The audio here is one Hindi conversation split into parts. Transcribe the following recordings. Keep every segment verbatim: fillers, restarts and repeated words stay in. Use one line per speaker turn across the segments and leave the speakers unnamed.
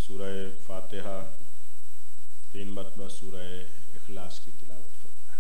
सूरह फातिहा तीन मरतबा सूरह इखलास की तिलावत फरमाएं।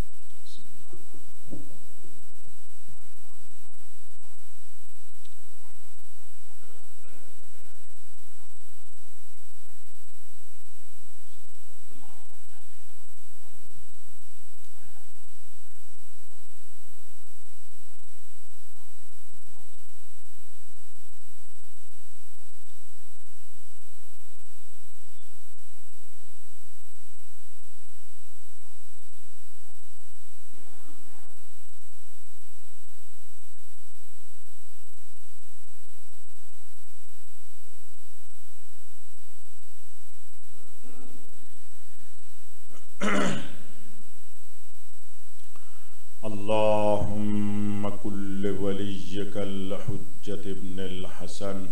अल्लाहुम्मा कुल्ल वलिय्यकल हुज्जत इब्नुल हसन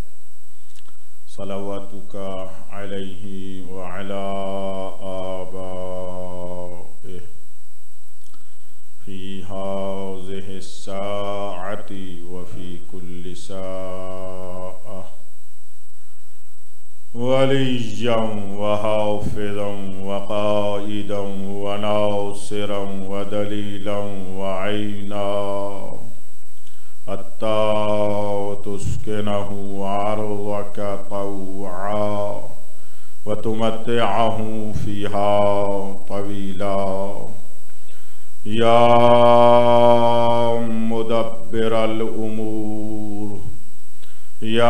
सलवातुका अलैहि व अला आबाइहि फी हाज़िहि स्साअति व फी कुल्लि साअह वलिय्यन व हाफ़िज़न व क़ाइदन व नासिरन व दलीलन व ऐना हत्ता तुस्किनहु अर्ज़क तौआ व तुमत्तिअहु फ़ीहा तवीला या मुदब्बिरल उमूर या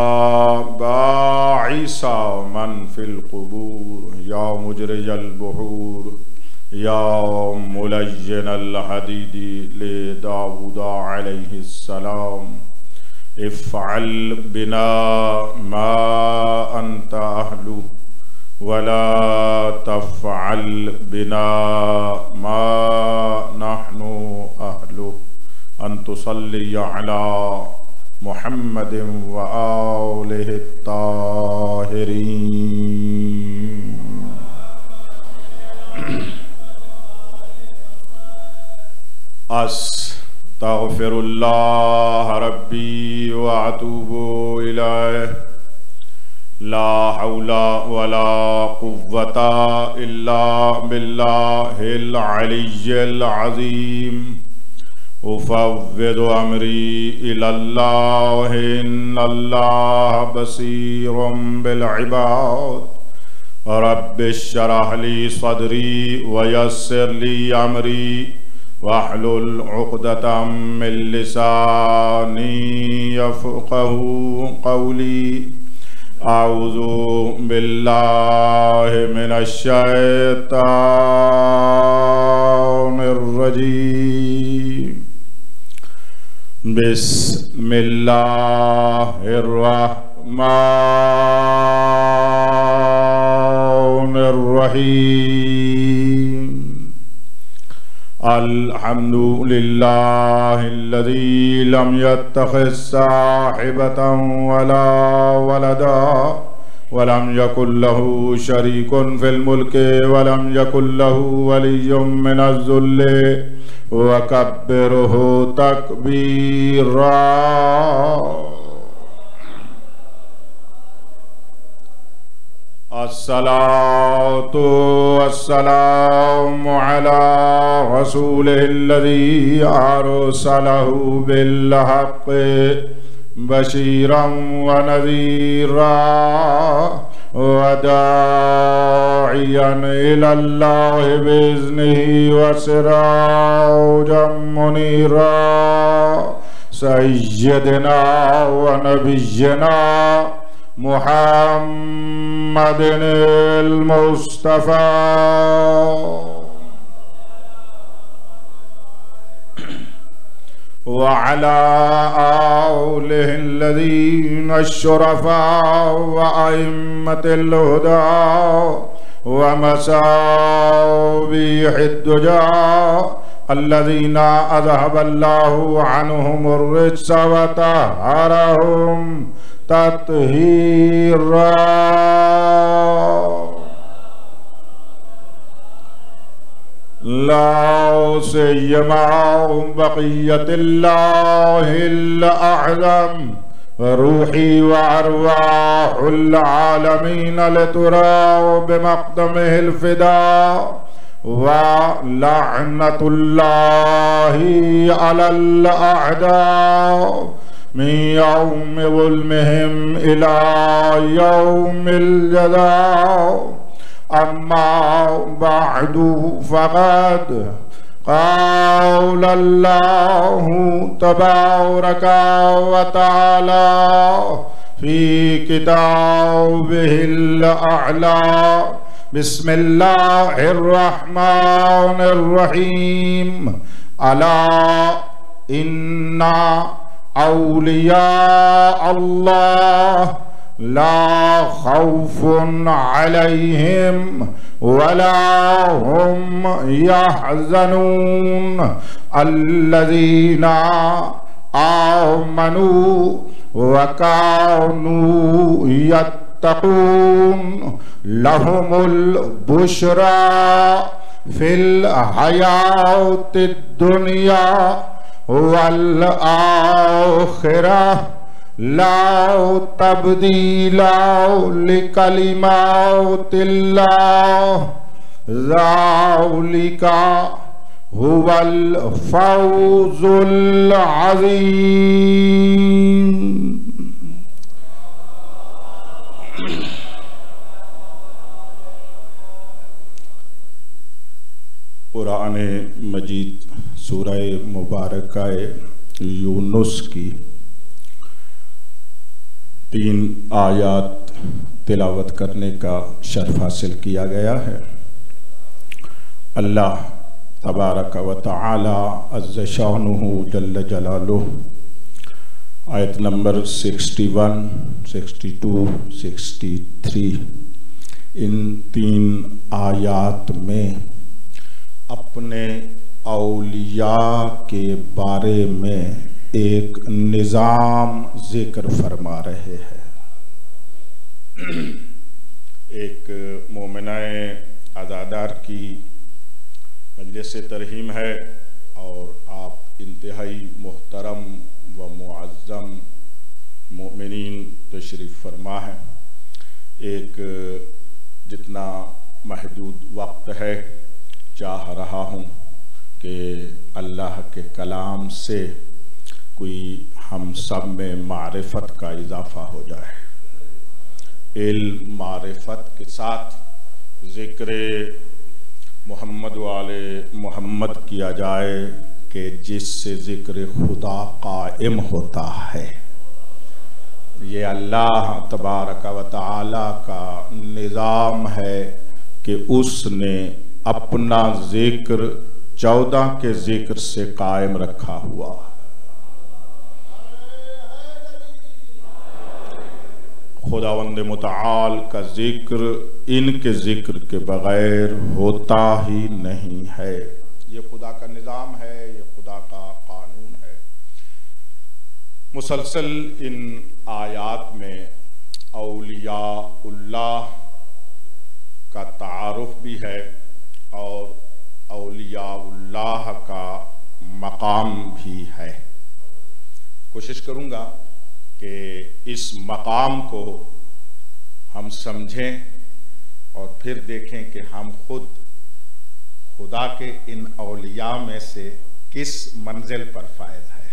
बाइसा मन फिल क़ुबूर या मुजरिजल बुहूर या मुलय्यनल हदीदी ले दाऊदा अलैहिस्सलाम इफ़अल बिना मा अंत अहलु वला तफ़अल बिना मा नहनु अहलु अन तुसल्ली अला मुहम्मदिन व आलिहि ताहिरीन। अस्तग़फिरुल्लाह रब्बी व अतूबु इलैह ला हौला वला कुव्वता इल्ला बिल्लाहिल अलिय्यिल अज़ीम उफ़व्विदु अमरी इलल्लाह इन्नल्लाह बसीरुम बिल इबाद रब्बिश्शरह ली सदरी व यस्सिर ली अमरी वहलुल उक़दतम मिन लिसानी यफ़क़हू क़ौली आऊज़ु बिल्लाहि मिनश शैतानिर रजीम बिस्मिल्लाहिर रहमानिर रहीम अल्हम्दुलिल्लाहिल्लज़ी लम यत्तख़िज़ साहिबतन वला वलदा वलम यकुल लहू शरीकुन फिल मुल्की वलम यकुल लहू वलिय्युम मिनज़ ज़ुल्ली वकब्बिरहु तकबीरा। अस्सलातु वस्सलामु अला रसूलिल्लज़ी अरसलहु बिल हक़्क़ि बशीरन व नज़ीरा व दाइयन इलल्लाहि बिइज़्निही व सिराजम मुनीरा सय्यदना व नबिय्यना मुहम्मदिनिल मुस्तफ़ा व अला आलिहिल्लज़ीना शुरफ़ा व अइम्मतिल हुदा व मसाबिहिद्दुजा अल्लज़ीना अज़हबल्लाहु अन्हुमुर रिज्स व तहहरहुम तत्हीरा। ला सियमा बक़ियतिल्लाहिल अअज़म
रूही व अरवाहुल आलमीन लतुराउ बिमक़दमिहिल फिदा व लअनतुल्लाहि अलल अअदा मिन यौमि ज़ुल्मिहिम इला यौमिल जज़ा अम्मा बअदु फ़क़द क़ाल अल्लाहु तबारक व तआला फ़ी किताबिहिल अअला बिस्मिल्लाहिर रहमानिर रहीम अला इन्ना औलिया अल्लाह ला खौफुन अलैहिम वला हुम यहज़नून अल्लज़ीना आमनू व कानू यत्तक़ून लहुमुल बुशरा फिल हयातिद दुनिया वल आखिरह ला तब्दीला लिकलिमातिल्लाह ज़ालिका हुवल फौज़ुल अज़ीम।
कुरान मजीद सूरह मुबारक यूनुस की तीन आयात तिलावत करने का शर्फ हासिल किया गया है। अल्लाह तबारक व तआला अज़्ज़ शानुहु जल्ल जलालुहु आयत नंबर इकसठ, बासठ, तिरसठ इन तीन आयात में अपने औलिया के बारे में एक निज़ाम जिक्र फरमा रहे हैं। एक मोमिनाए आज़ादार की मजलिस तरहीम है और आप इंतहाई मोहतरम व मुअज़्ज़म मोमिनीन तशरीफ़ फरमा है। एक जितना महदूद वक्त है चाह रहा हूँ कि अल्लाह के कलाम से कोई हम सब में मारिफत का इजाफ़ा हो जाए। इल्म मारिफत के साथ ज़िक्र मोहम्मद वाले मोहम्मद किया जाए कि जिससे ज़िक्र खुदा कायम होता है। ये अल्लाह तबारक व तआला का निज़ाम है कि उसने अपना ज़िक्र चौदह के ज़िक्र से कायम रखा हुआ। खुदावंद मुतआल का ज़िक्र इनके ज़िक्र के बग़ैर होता ही नहीं है। ये खुदा का निज़ाम है, ये खुदा का कानून है। मुसलसल इन आयात में औलियाउल्लाह का तारुफ भी है और औलियाउल्लाह का मकाम भी है। कोशिश करूँगा कि इस मकाम को हम समझें और फिर देखें कि हम खुद खुदा के इन औलिया में से किस मंजिल पर फायज है।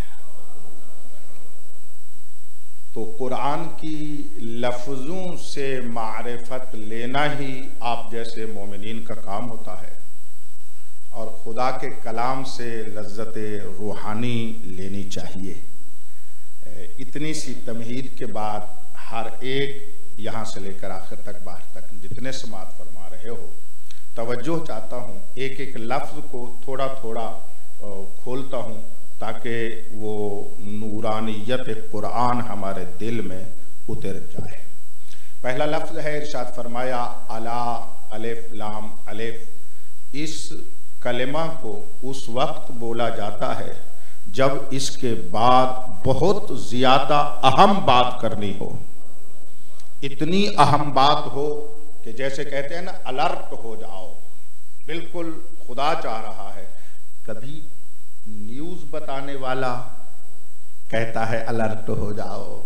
तो कुरान की लफ्ज़ों से मारिफत लेना ही आप जैसे मोमिनीन का काम होता है और खुदा के कलाम से लज्जत रूहानी लेनी चाहिए। इतनी सी तमहीद के बाद हर एक यहाँ से लेकर आखिर तक बाहर तक जितने समात फरमा रहे हो, तवज्जो चाहता हूँ, एक एक लफ्ज़ को थोड़ा थोड़ा खोलता हूँ ताकि वो नूरानियत कुरान हमारे दिल में उतर जाए। पहला लफ्ज़ है, इरशाद फरमाया अला अलिफ लाम अलिफ। इस कलिमा को उस वक्त बोला जाता है जब इसके बाद बहुत ज़्यादा अहम बात करनी हो, इतनी अहम बात हो कि जैसे कहते हैं ना अलर्ट हो जाओ, बिल्कुल खुदा चाह रहा है। कभी न्यूज़ बताने वाला कहता है अलर्ट हो जाओ,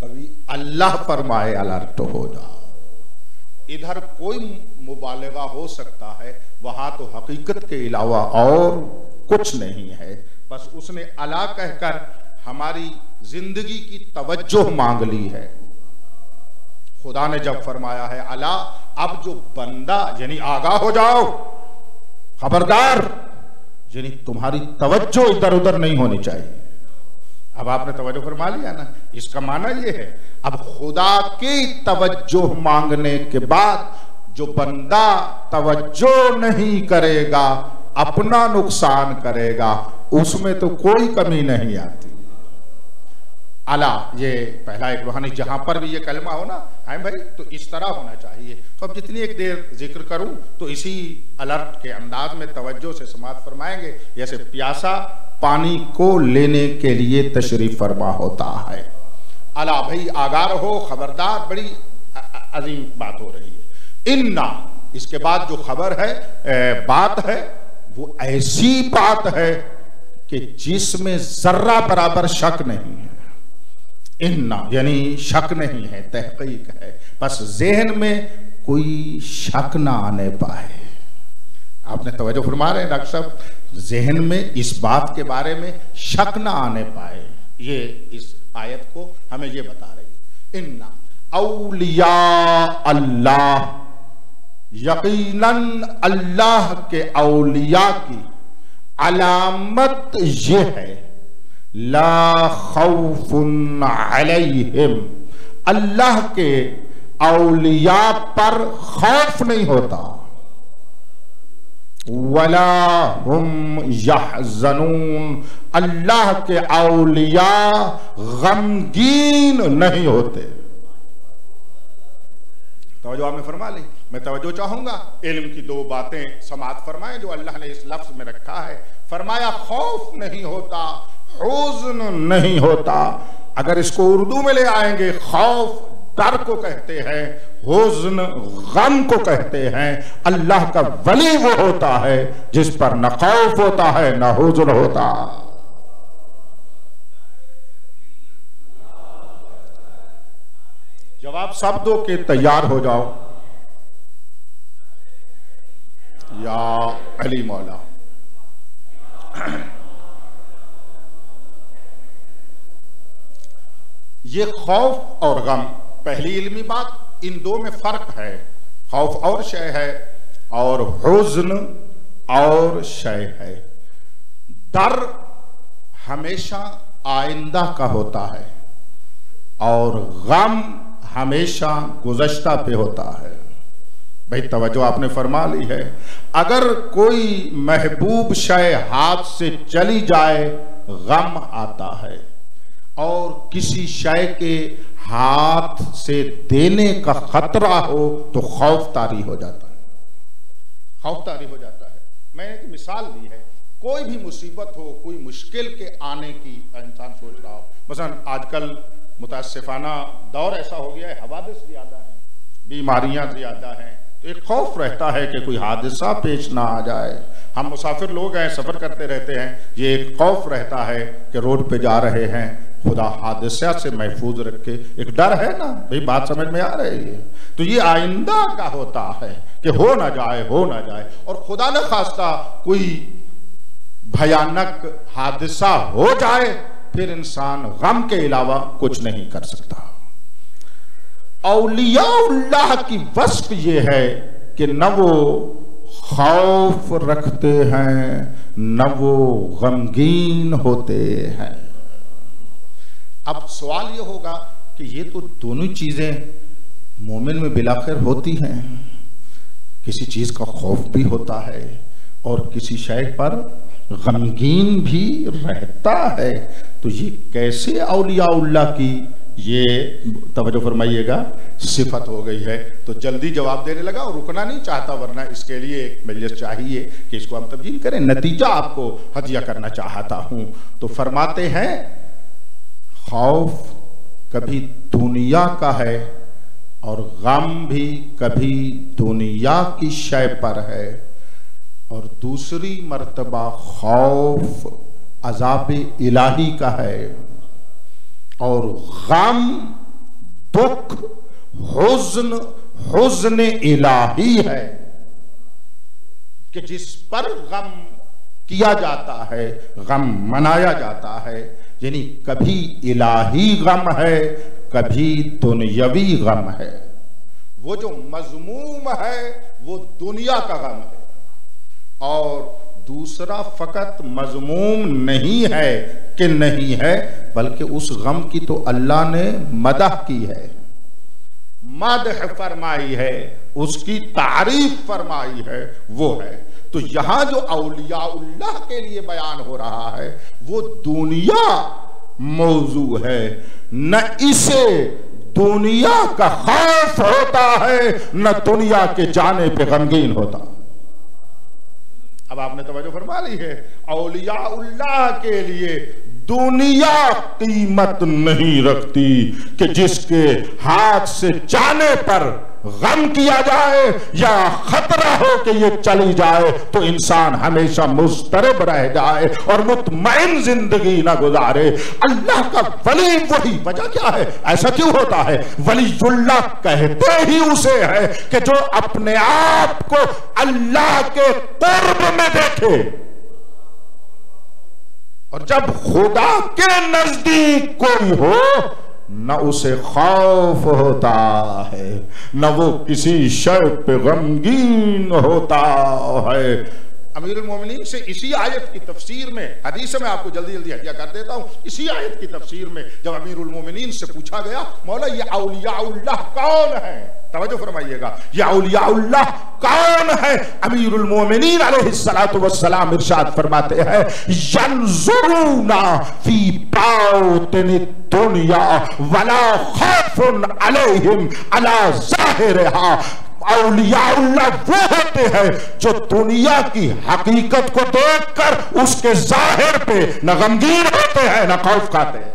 कभी अल्लाह फरमाए अलर्ट हो जाओ। इधर कोई मुबालगा हो सकता है, वहां तो हकीकत के अलावा और कुछ नहीं है। बस उसने अला कहकर हमारी जिंदगी की तवज्जो मांग ली है। खुदा ने जब फरमाया है अला, अब जो बंदा यानी आगाह हो जाओ, खबरदार, यानी तुम्हारी तवज्जो इधर उधर नहीं होनी चाहिए। अब आपने तवज्जो फरमा लिया ना, इसका माना यह है अब खुदा की तवज्जो मांगने के बाद जो बंदा तवज्जो नहीं करेगा, अपना नुकसान करेगा, उसमें तो कोई कमी नहीं आती। अला, ये पहला एक रूहानी, जहां पर भी ये कलमा हो ना, है भाई, तो इस तरह होना चाहिए। तो अब जितनी एक देर जिक्र करूं तो इसी अलर्ट के अंदाज में तवज्जो से समाअत फरमाएंगे, जैसे प्यासा पानी को लेने के लिए तशरीफ फरमा होता है। अला भाई आगार हो, खबरदार, बड़ी अजीम बात हो रही है। इन्ना, इसके बाद जो खबर है, बात है, वो ऐसी बात है कि जिसमें जर्रा बराबर शक नहीं है। इन्ना यानी शक नहीं है, तहकीक है, बस जहन में कोई शक ना आने पाए। आपने तवज्जो फरमा रहे हैं डॉक्टर साहब, जहन में इस बात के बारे में शक ना आने पाए, ये इस आयत को हमें ये बता रही है। इन्ना औलिया अल्लाह, यकीनन अल्लाह के औलिया की अलामत ये है, ला खौफुन अलैहिम, अल्लाह के औलिया पर खौफ नहीं होता, वला हुम यहज़नून, अल्लाह के औलिया गमगीन नहीं होते। तवज्जो आपने फरमा ली। मैं तवज्जो चाहूंगा, इल्म की दो बातें समाअत फरमाएं जो अल्लाह ने इस लफ्ज में रखा है। फरमाया खौफ नहीं होता, हुज़्न नहीं होता। अगर इसको उर्दू में ले आएंगे, खौफ डर को कहते हैं, हुज़्न गम को कहते हैं। अल्लाह का वली वो होता है जिस पर न खौफ होता है न हुज़्न होता। जवाब शब्दों के तैयार हो जाओ। या अली मौला, ये खौफ और गम, पहली इल्मी बात, इन दो में फर्क है। खौफ और शय है और हुज़्न और शय है। डर हमेशा आइंदा का होता है और गम हमेशा गुज़श्ता पे होता है। भाई तवज्जो आपने फरमा ली है। अगर कोई महबूब शय हाथ से चली जाए गम आता है, और किसी शय के हाथ से देने का खतरा हो तो खौफ तारी हो जाता है। खौफ तारी हो जाता है। मैंने एक मिसाल दी है, कोई भी मुसीबत हो, कोई मुश्किल के आने की इंसान सोच रहा हो, मसलन आजकल मुतासिफाना दौर ऐसा हो गया है, हवादिस ज्यादा है, बीमारियां ज्यादा हैं, तो एक खौफ रहता है कि कोई हादसा पेश ना आ जाए। हम मुसाफिर लोग हैं, सफर करते रहते हैं, ये एक खौफ रहता है कि रोड पे जा रहे हैं, खुदा हादसा से महफूज रखे, एक डर है ना। भाई बात समझ में आ रही है। तो ये आइंदा का होता है कि हो ना जाए, हो ना जाए, और खुदा न खास्ता कोई भयानक हादसा हो जाए, फिर इंसान गम के अलावा कुछ नहीं कर सकता। औलियाउल्लाह की वस्फ ये है कि न वो खौफ रखते हैं न वो गमगीन होते हैं। अब सवाल ये होगा कि ये तो दोनों चीजें मोमिन में बिलाखिर होती हैं। किसी चीज का खौफ भी होता है और किसी शय पर गमगीन भी रहता है। तो ये कैसे औलियाउल्लाह की ये तवज्जो फरमाइएगा सिफत हो गई है। तो जल्दी जवाब देने लगा और रुकना नहीं चाहता, वरना इसके लिए एक मजलिस चाहिए कि इसको हम तब्दील करें। नतीजा आपको हदिया करना चाहता हूं। तो फरमाते हैं खौफ कभी दुनिया का है और गम भी कभी दुनिया की शय पर है, और दूसरी मर्तबा खौफ अज़ाब इलाही का है और गम
दुख हुज्न हुज्न इलाही है कि जिस पर गम किया जाता है, गम मनाया जाता है। यानी कभी इलाही गम है, कभी दुनियावी गम है।
वो जो मजमूम है वो दुनिया का गम है, और दूसरा फकत मजमूम नहीं है कि नहीं है, बल्कि उस गम की तो अल्लाह ने मदह की है, मदह फरमाई है, उसकी तारीफ फरमाई है, वो है। तो यहां जो औलियाउल्लाह के लिए बयान हो रहा है वो दुनिया मौजू है, न इसे दुनिया का खौफ होता है, न दुनिया के जाने पे गमगीन होता। अब आपने तवज्जो फरमा ली है, औलियाउल्लाह के लिए दुनिया कीमत नहीं रखती कि जिसके हाथ से जाने पर गम किया जाए या खतरा हो कि ये चली जाए तो इंसान हमेशा मुस्तरब रह जाए और मुतमईन जिंदगी ना गुजारे। अल्लाह का वली वही वजह क्या है, ऐसा क्यों होता है? वलीयुल्लाह कहते ही उसे है कि जो अपने आप को अल्लाह के कुर्ब में देखे, और जब खुदा के नजदीक कोई हो न उसे खौफ होता है, न वो किसी शय पे गमगीन होता है। अमीरुल मोमिनीन से इसी आयत की तफसीर में, हदीस में आपको जल्दी जल्दी हदिया कर देता हूं, इसी आयत की तफसीर में जब अमीरुल मोमिनीन से पूछा गया मौला ये औलियाउल्लाह कौन है, तवज्जो फरमाइएगा, ये औलियाउल्लाह कौन है? अमीरुल मोमिनीन अलैहिस्सलातु वस्सलाम इरशाद फरमाते हैं यंजुरूना फी बातिन दुनिया वला खौफुन अलैहिम अला ज़ाहिरिहा। औलियाउल्लाह वो होते हैं जो दुनिया की हकीकत को देखकर उसके जाहिर पे न गमगीन होते हैं न खौफ खाते हैं।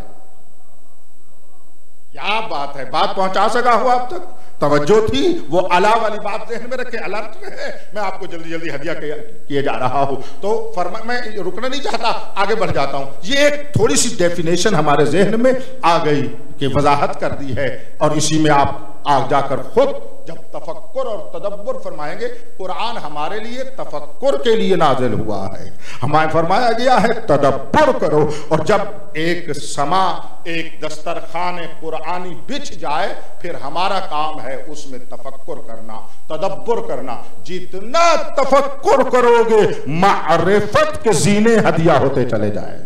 क्या बात है, बात पहुंचा सका हो आप तक? तवज्जो थी, वो अला वाली बात ज़हन में रखे, अलर्ट रहे। मैं आपको जल्दी जल्दी हदिया किए जा रहा हूं, तो फरमा मैं रुकना नहीं चाहता, आगे बढ़ जाता हूं। ये एक थोड़ी सी डेफिनेशन हमारे जहन में आ गई कि वजाहत कर दी है, और इसी में आप आग जाकर खुद जब तफक्कुर और तदब्बुर फरमाएंगे, कुरान हमारे लिए तफक्कुर के लिए नाजिल हुआ है, हमें फरमाया गया है तदब्बुर करो। और जब एक समा एक दस्तरखान कुरानी बिछ जाए, फिर हमारा काम है उसमें तफक्कुर करना, तदब्बुर करना। जितना तफक्कुर करोगे मारिफत के जीने हदिया होते चले जाएंगे।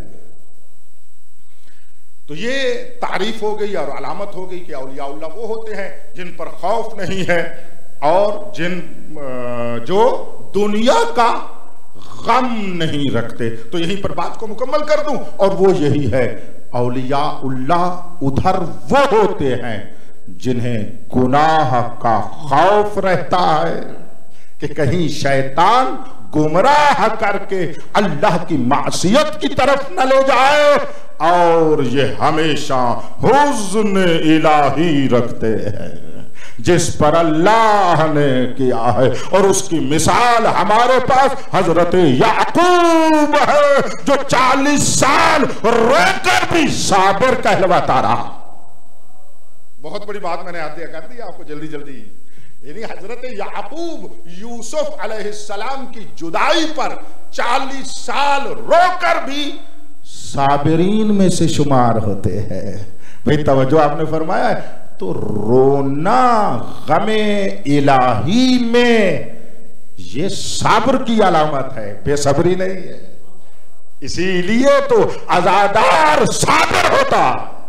तो ये तारीफ हो गई और अलामत हो गई कि औलियाउल्लाह वो होते हैं जिन पर खौफ नहीं है और जिन जो दुनिया का गम नहीं रखते। तो यहीं पर बात को मुकम्मल कर दूं, और वो यही है, औलियाउल्लाह उधर वो होते हैं जिन्हें गुनाह का खौफ रहता है कि कहीं शैतान गुमराह करके अल्लाह की मासियत की तरफ न ले जाए, और ये हमेशा हुज़्न इलाही रखते हैं जिस पर अल्लाह ने किया है। और उसकी मिसाल हमारे पास हजरत याकूब है, जो चालीस साल रोकर भी साबिर कहलवाता रहा। बहुत बड़ी बात मैंने आते कर दी आपको जल्दी जल्दी। यानी हजरत याकूब यूसुफ अलैहिस्सलाम की जुदाई पर चालीस साल रोकर भी साबिरीन में से शुमार होते हैं। भाई तवज्जो आपने फरमाया है, तो रोना गमे इलाही में ये सब्र की अलामत है, बेसब्री नहीं है। इसीलिए तो अज़ादार साबिर होता,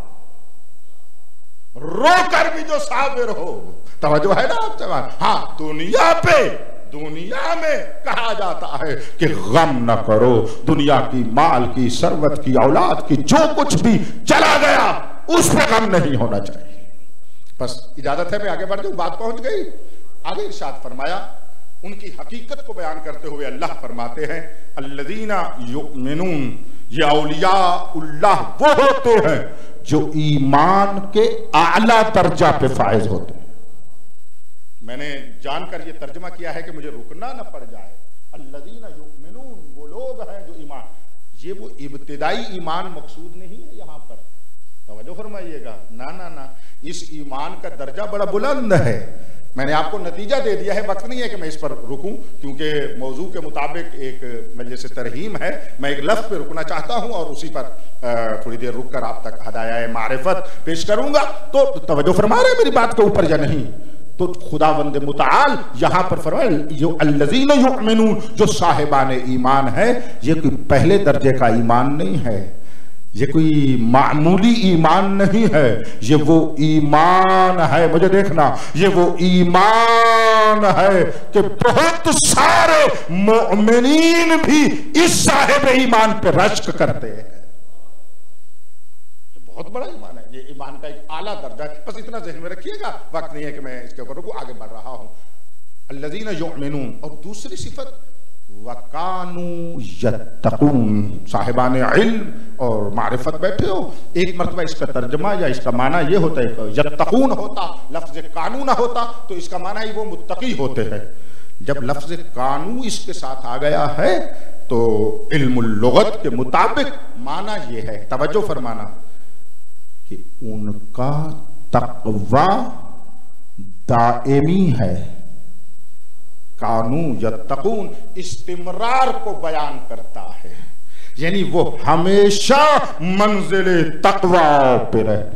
रोकर भी जो साबिर हो। तवज्जो है ना आप जवान? हाँ, दुनिया पे दुनिया में कहा जाता है कि गम न करो, दुनिया की, माल की, सरवत की, औलाद की, जो कुछ भी चला गया उस पर गम नहीं होना चाहिए। बस इजाजत है मैं आगे बढ़ जाऊं, बात पहुंच गई। आगे इरशाद फरमाया, उनकी हकीकत को बयान करते हुए अल्लाह फरमाते हैं अल्लज़ीना युमिनून, ये औलियाउल्लाह वो होते हैं जो ईमान के आला दर्जा पे फायज होते हैं। मैंने जानकर ये तर्जमा किया है कि मुझे रुकना न पड़ जाए। अल्लज़ीना युमिनून वो लोग हैं जो ईमान, ये वो इब्तिदाई ईमान मकसूद नहीं है यहाँ पर, तवज्जो तवज्जो फरमाइएगा, ना ना ना, इस ईमान का दर्जा बड़ा बुलंद है। मैंने आपको नतीजा दे दिया है, वक्त नहीं है कि मैं इस पर रुकूं, क्योंकि मौजू के मुताबिक एक मजलिस तरहीम है। मैं एक लफ्ज़ पे रुकना चाहता हूं और उसी पर थोड़ी देर रुक कर आप तक हदाया मारिफत पेश करूंगा। तो तवज्जो फरमा रहे मेरी बात के ऊपर या नहीं? तो खुदावंद मुताल यहां पर फरमाए जो अल्लज़ीना युमिनून, जो साहिबान ईमान है, ये कोई पहले दर्जे का ईमान नहीं है, ये कोई मामूली ईमान नहीं है, ये वो ईमान है, मुझे देखना, ये वो ईमान है कि बहुत सारे मोमिनीन भी इस साहिब ईमान पे रश्क करते हैं। बहुत बड़ा ईमान है, ये ईमान का एक आला दर्जा है। बस इतना ज़हन में रखिएगा, वक्त नहीं है कि मैं इसके ऊपर रुकूं, आगे बढ़ रहा हूं। अल्लज़ीना युमिनून, और दूसरी सिफत वकानू यत्तकून, साहिबान इल्म और मारिफत बैठे हो, एक मरतबा इसका तर्जमा या इसका माना ये होता है, यत्तकून होता, लफ्ज कानून होता तो इसका माना ही वो मुत्तकी होते हैं। जब लफ्ज कानू इसके साथ आ गया है तो इल्मुल लुगत के मुताबिक माना ये है, तवज्जो फरमाना, कि उनका तक़वा दायमी है। कानू यत्तकून इस्तिमरार को बयान करता है, यानी वो हमेशा मंजिले तक़वा पे रहते,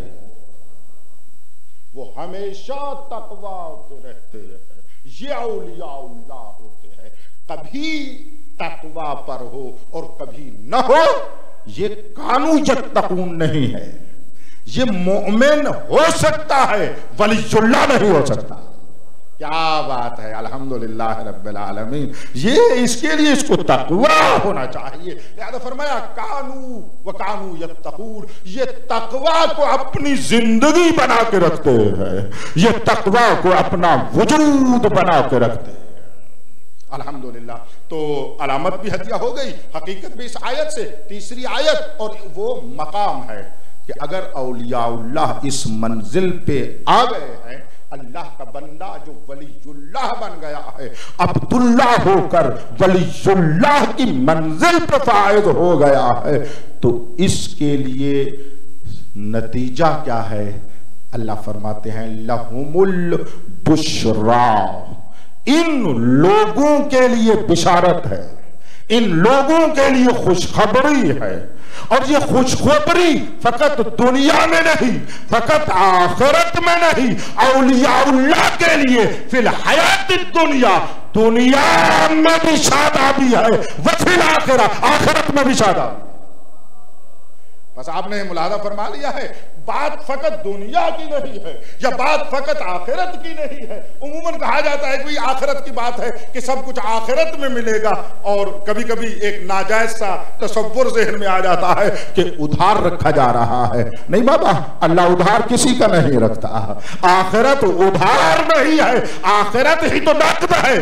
वो हमेशा तक़वा पे रहते हैं। ये औलियाउल्लाह होते हैं, कभी तक़वा पर हो और कभी न हो, ये कानू यत्तकून नहीं है। ये मोमिन हो सकता है, वलीयुल्लाह नहीं हो सकता। क्या बात है, अल्हम्दुलिल्लाह रब्बिल आलमीन। ये इसके लिए इसको तक़वा होना चाहिए। लिहाजा फरमाया कानू व कानू यत्तकून, ये तक़वा को अपनी जिंदगी बना के रखते हैं, ये तक़वा को अपना वजूद बना के रखते हैं। अल्हम्दुलिल्लाह। तो अलामत भी हदिया हो गई, हकीकत भी इस आयत से, तीसरी आयत, और वो मकाम है कि अगर औलियाउल्लाह इस मंजिल पे आ गए हैं, अल्लाह का बंदा जो वलीयुल्लाह बन गया है, अब्दुल्लाह होकर वलीयुल्लाह की मंजिल पर फायद हो गया है, तो इसके लिए नतीजा क्या है? अल्लाह फरमाते हैं लहुमुल बुशरा, इन लोगों के लिए बिशारत है, इन लोगों के लिए खुशखबरी है। और ये खुशखबरी फकत दुनिया में नहीं, फकत आखिरत में नहीं, औलियाउल्लाह के लिए फिल हयात दुनिया, दुनिया में भी शादाबी है, व फिल आखिरत, आखिरत में भी शादाबी। बस आपने मुलाहजा फरमा लिया है, बात फकत दुनिया की नहीं है या बात फकत आखिरत की नहीं है। उमूमन कहा जाता है कि आखिरत की बात है कि सब कुछ आखिरत में मिलेगा, और कभी कभी एक नाजायज सा तसव्वुर ज़हन में आ जाता है कि उधार रखा जा रहा है। नहीं बाबा, अल्लाह उधार किसी का नहीं रखता, आखिरत उधार नहीं है, आखिरत ही तो नकद है।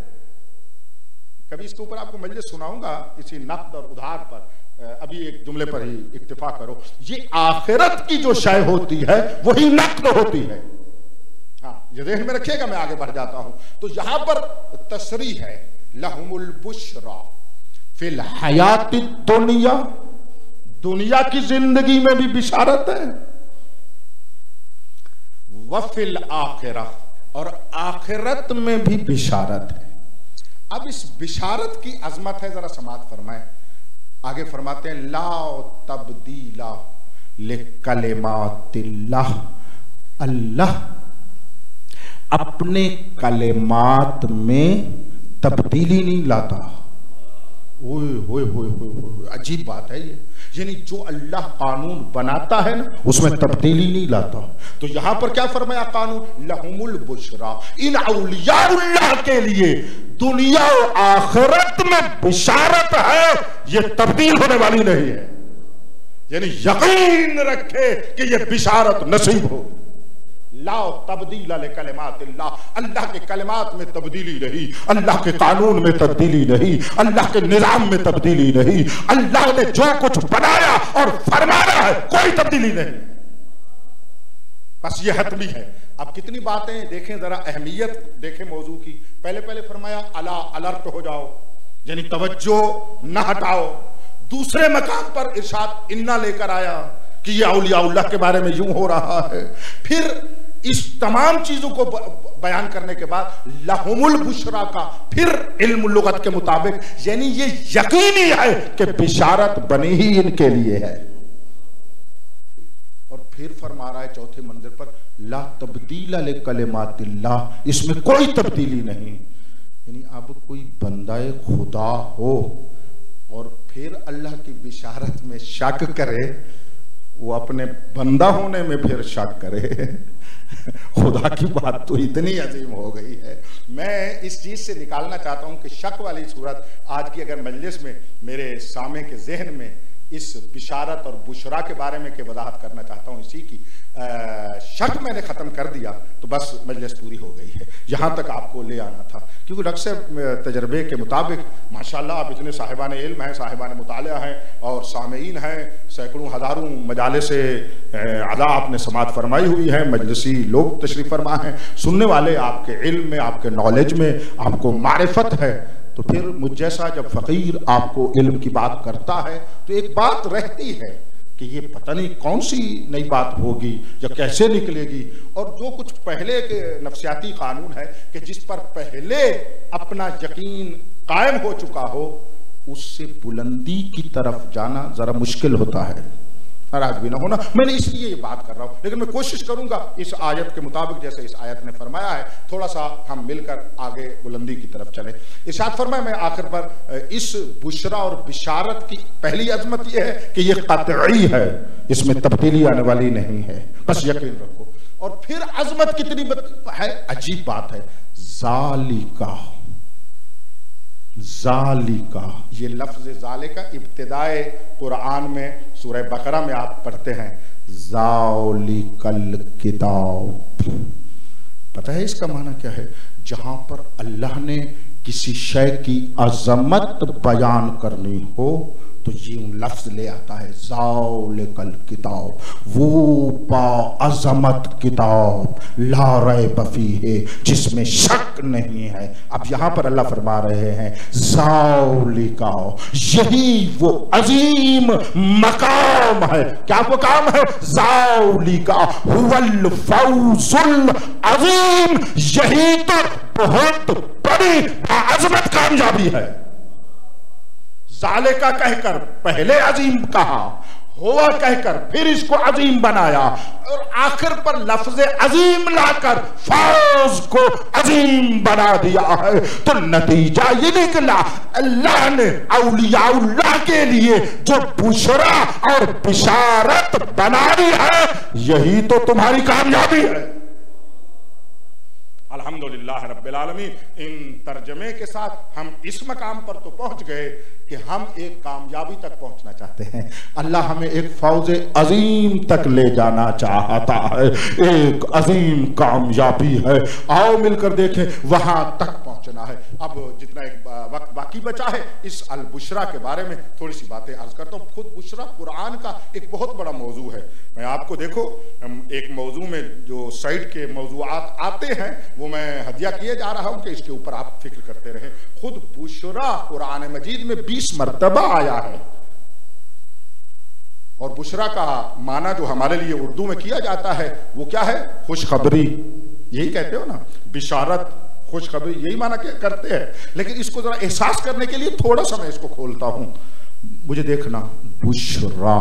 कभी इसके ऊपर आपको मजलिस सुनाऊंगा इसी नकद और उधार पर, अभी एक जुमले पर ही इक्तिफा करो। ये आखिरत की जो शय होती है वही नकद होती है। हाँ, ये ज़हन में रखिएगा, मैं आगे बढ़ जाता हूं। तो यहां पर तशरी है लहुमुल बुशरा फिल हयाति दुनिया, दुनिया की जिंदगी में भी बिशारत है, व फिल आखिरा, और आखिरत में भी बिशारत है। अब इस बिशारत की अजमत है, जरा समात फरमाए। आगे फरमाते हैं ला तब्दीला लिकलिमातिल्लाह, अल्लाह अपने कलिमात में तब्दीली नहीं लाता। ओए होए होए होए, अजीब बात है ये, यानी जो अल्लाह कानून बनाता है ना उसमें तब्दीली नहीं लाता। तो यहां पर क्या फरमाया कानून? लहुमुल बुशरा, इन औलियाउल्लाह के लिए दुनिया और आखिरत में बिशारत है, ये तब्दील होने वाली नहीं है। यानी यकीन रखे कि ये बिशारत नसीब हो। लाओ तब्दील लिकलिमातिल्लाह, अल्लाह के कलिमात में तब्दीली नहीं, अल्लाह के कानून में तब्दीली नहीं, अल्लाह के निजाम में तब्दीली नहीं, अल्लाह ने जो कुछ बनाया और फरमाया है कोई तब्दीली नहीं, बस ये हतमी है। अब कितनी बातें देखें, जरा अहमियत देखें मौजू की। पहले पहले फरमाया अला अलर्ट हो जाओ, यानी तवज्जो न हटाओ। दूसरे मकाम पर इरशाद इन्ना लेकर आया
कि ये औलियाउल्लाह के बारे में यूं हो रहा है। फिर इस तमाम चीजों को बयान करने के बाद लहुमुल बुशरा का फिर इल्म लुगत के मुताबिक यानी ये यकीनी है कि बिशारत बनी ही इनके लिए है। और फिर फरमा रहा है चौथे मंजिल पर, ला तब्दील लिकलिमातिल्लाह, इसमें कोई तब्दीली नहीं। यानी अब कोई बंदाए खुदा हो और फिर अल्लाह की बिशारत में शक करे, वो अपने बंदा होने में फिर शक करे। खुदा की बात तो इतनी अजीम हो गई है। मैं इस चीज से निकालना चाहता हूं कि शक वाली सूरत आज की अगर मजलिस में मेरे सामे के जहन में इस बिशारत और बुशरा के बारे में के वजाहत करना चाहता हूं, इसी की आ, शक मैंने ख़त्म कर दिया तो बस मजलिस पूरी हो गई है। यहाँ तक आपको ले आना था, क्योंकि रक्स तजर्बे के मुताबिक माशाल्लाह आप इतने साहिबान इल्म हैं, साहिबान मुतालिया हैं और सामीन हैं, सैकड़ों हज़ारों मजाले से अदा आपने समात फरमाई हुई है, मजलिसी लोग तशरीफ़ फरमा हैं, सुनने वाले आपके इल्म में, आपके नॉलेज में, आपको मारिफत है। तो फिर मुझ जैसा जब फ़कीर आपको इल्म की बात करता है तो एक बात रहती है कि ये पता नहीं कौन सी नई बात होगी या कैसे निकलेगी। और जो कुछ पहले के नफ्सियाती कानून है कि जिस पर पहले अपना यकीन कायम हो चुका हो, उससे बुलंदी की तरफ जाना जरा मुश्किल होता है, नाराज भी ना होना, मैंने इसलिए ये बात कर रहा हूं। लेकिन मैं कोशिश करूंगा इस आयत के मुताबिक जैसे इस आयत ने फरमाया है थोड़ा सा हम मिलकर आगे बुलंदी की तरफ चले। इरशाद फरमाया मैं आखिर पर इस बुशरा और बिशारत की पहली अजमत यह है कि ये कतई है, इसमें तब्दीली आने वाली नहीं है, बस यकीन रखो। और फिर अजमत कितनी है, अजीब बात है, जालिका जालिका, ये लफ्ज जालिका इब्तिदाए कुरान में सूरह बकरा में आप पढ़ते हैं जालिकल किताब। पता है इसका माना क्या है? जहां पर अल्लाह ने किसी शय की अजमत बयान करनी हो तो ये लफ्ज ले आता है जालिकल किताब, वो बा अजमत किताब ला रैब फीहे, जिसमें शक नहीं है। अब यहां पर अल्लाह फरमा रहे हैं जालिका, यही वो अजीम मकाम है। क्या वो काम है? जालिका हुवल फौजुल अजीम, यही तो बहुत बड़ी अजमत कामयाबी है। जालिका कहकर पहले अजीम कहा, हुआ कहकर फिर इसको अजीम बनाया और आखिर पर लफ्ज अजीम लाकर फौज को अजीम बना दिया है। तो नतीजा ये निकला अल्लाह ने औलियाउल्लाह के लिए जो बुशरा और बिशारत बनाई है, यही तो तुम्हारी कामयाबी है। अल्हम्दुलिल्लाह रब्बिल आलमीन। इन तर्जमे के साथ हम इस मकाम पर तो पहुंच गए कि हम एक कामयाबी तक पहुंचना चाहते हैं। अल्लाह हमें एक फौज अजीम तक ले जाना चाहता है, एक अजीम कामयाबी है। आओ मिलकर देखें वहां तक पहुंचना है। अब जितना एक वक्त बाकी बचा है इस अल बुशरा के बारे में थोड़ी सी बातें अर्ज करता हूँ। खुद बुशरा कुरान का एक बहुत बड़ा मौजू है। मैं आपको देखो एक मौजू में जो साइड के मौजूआत आते हैं वो मैं हदिया किए जा रहा हूं कि इसके ऊपर आप फिक्र करते रहें। खुद बुशरा कुरान मजीद में बीस मर्तबा आया है और बुशरा का माना जो हमारे लिए उर्दू में किया जाता है वो क्या है? खुशखबरी। यही कहते हो ना, बिशारत, खुशखबरी, यही माना करते हैं। लेकिन इसको जरा एहसास करने के लिए थोड़ा सा मैं इसको खोलता हूं, मुझे देखना। बुशरा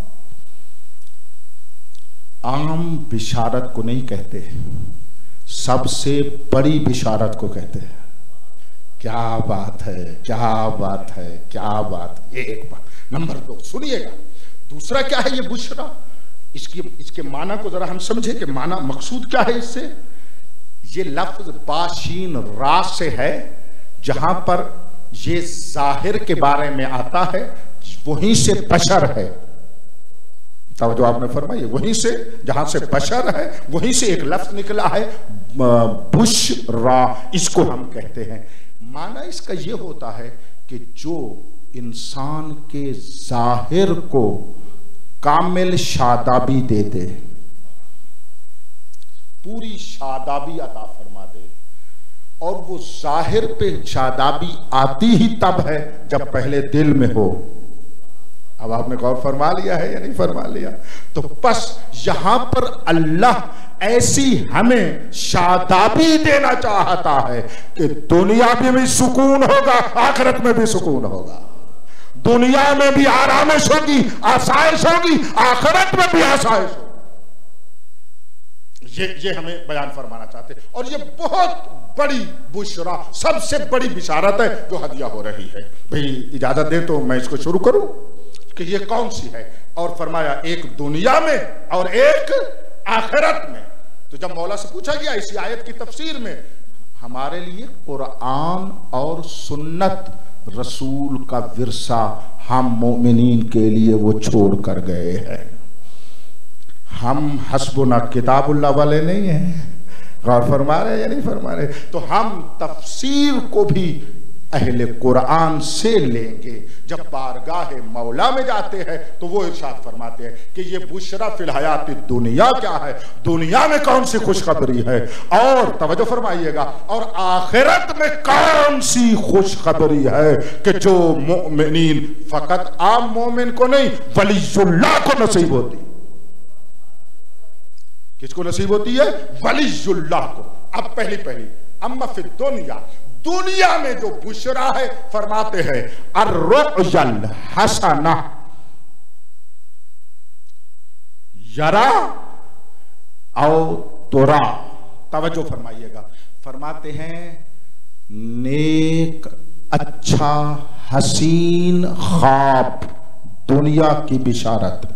आम बिशारत को नहीं कहते, सबसे बड़ी बिशारत को कहते हैं। क्या बात है, क्या बात है, क्या बात है। एक बात। नंबर दो सुनिएगा, दूसरा क्या है ये बुशरा? इसकी इसके माना को जरा हम समझे कि माना मकसूद क्या है इससे। ये लफ्ज बाशीन रा से है, जहां पर ये जाहिर के बारे में आता है, वहीं से बशर है। तब जो आपने फरमाई वहीं से, जहां से बशर है वहीं से एक लफ्ज निकला है बुशरा, इसको हम कहते हैं। माना इसका यह होता है कि जो इंसान के जाहिर को कामिल शादाबी दे दे, पूरी शादाबी अता फरमा दे। और वो जाहिर पे शादाबी आती ही तब है जब पहले दिल में हो। अब आपने गौर फरमा लिया है या नहीं फरमा लिया? तो बस यहां पर अल्लाह ऐसी हमें शादाबी देना चाहता है कि दुनिया में भी सुकून होगा, आखिरत में भी सुकून होगा। दुनिया में भी आरामिश होगी, आसाइश होगी, आखिरत में भी आसाइश होगी। ये ये हमें बयान फरमाना चाहते हैं। और ये बहुत बड़ी बुशरा, सबसे बड़ी बिशारत है जो हदिया हो रही है। भाई इजाजत दे तो मैं इसको शुरू करूं कि ये कौन सी है। और फरमाया एक दुनिया में और एक आखिरत में। तो जब मौला से पूछा गया इसी आयत की तफसीर में, हमारे लिए कुरान और सुन्नत रसूल का विरसा हम मोमिनीन के लिए वो छोड़ कर गए हैं। हम हस्बुना किताबुल्लाह वाले नहीं हैं। गौर फरमा रहे या नहीं फरमा रहे? तो हम तफसीर को भी अहले कुरान से लेंगे। जब बारगाह मौला में जाते हैं तो वो इरशाद फरमाते हैं कि ये बुशरा फिल हयात दुनिया क्या है, दुनिया में कौन सी खुशखबरी है, और तवज्जो फरमाइएगा, और आखिरत में कौन सी खुशखबरी है कि जो मोमिनीन, फकत आम मोमिन को नहीं, वलीयुल्लाह को नसीब होती। किसको नसीब होती है? वलीयुल्लाह को। अब पहली पहली अम्मा फिद दुनिया, दुनिया में जो बुशरा है, फरमाते हैं अर्रुयल हसना यरा औ तुरा। तवज्जो फरमाइएगा, फरमाते हैं नेक, अच्छा, हसीन ख्वाब दुनिया की बिशारत।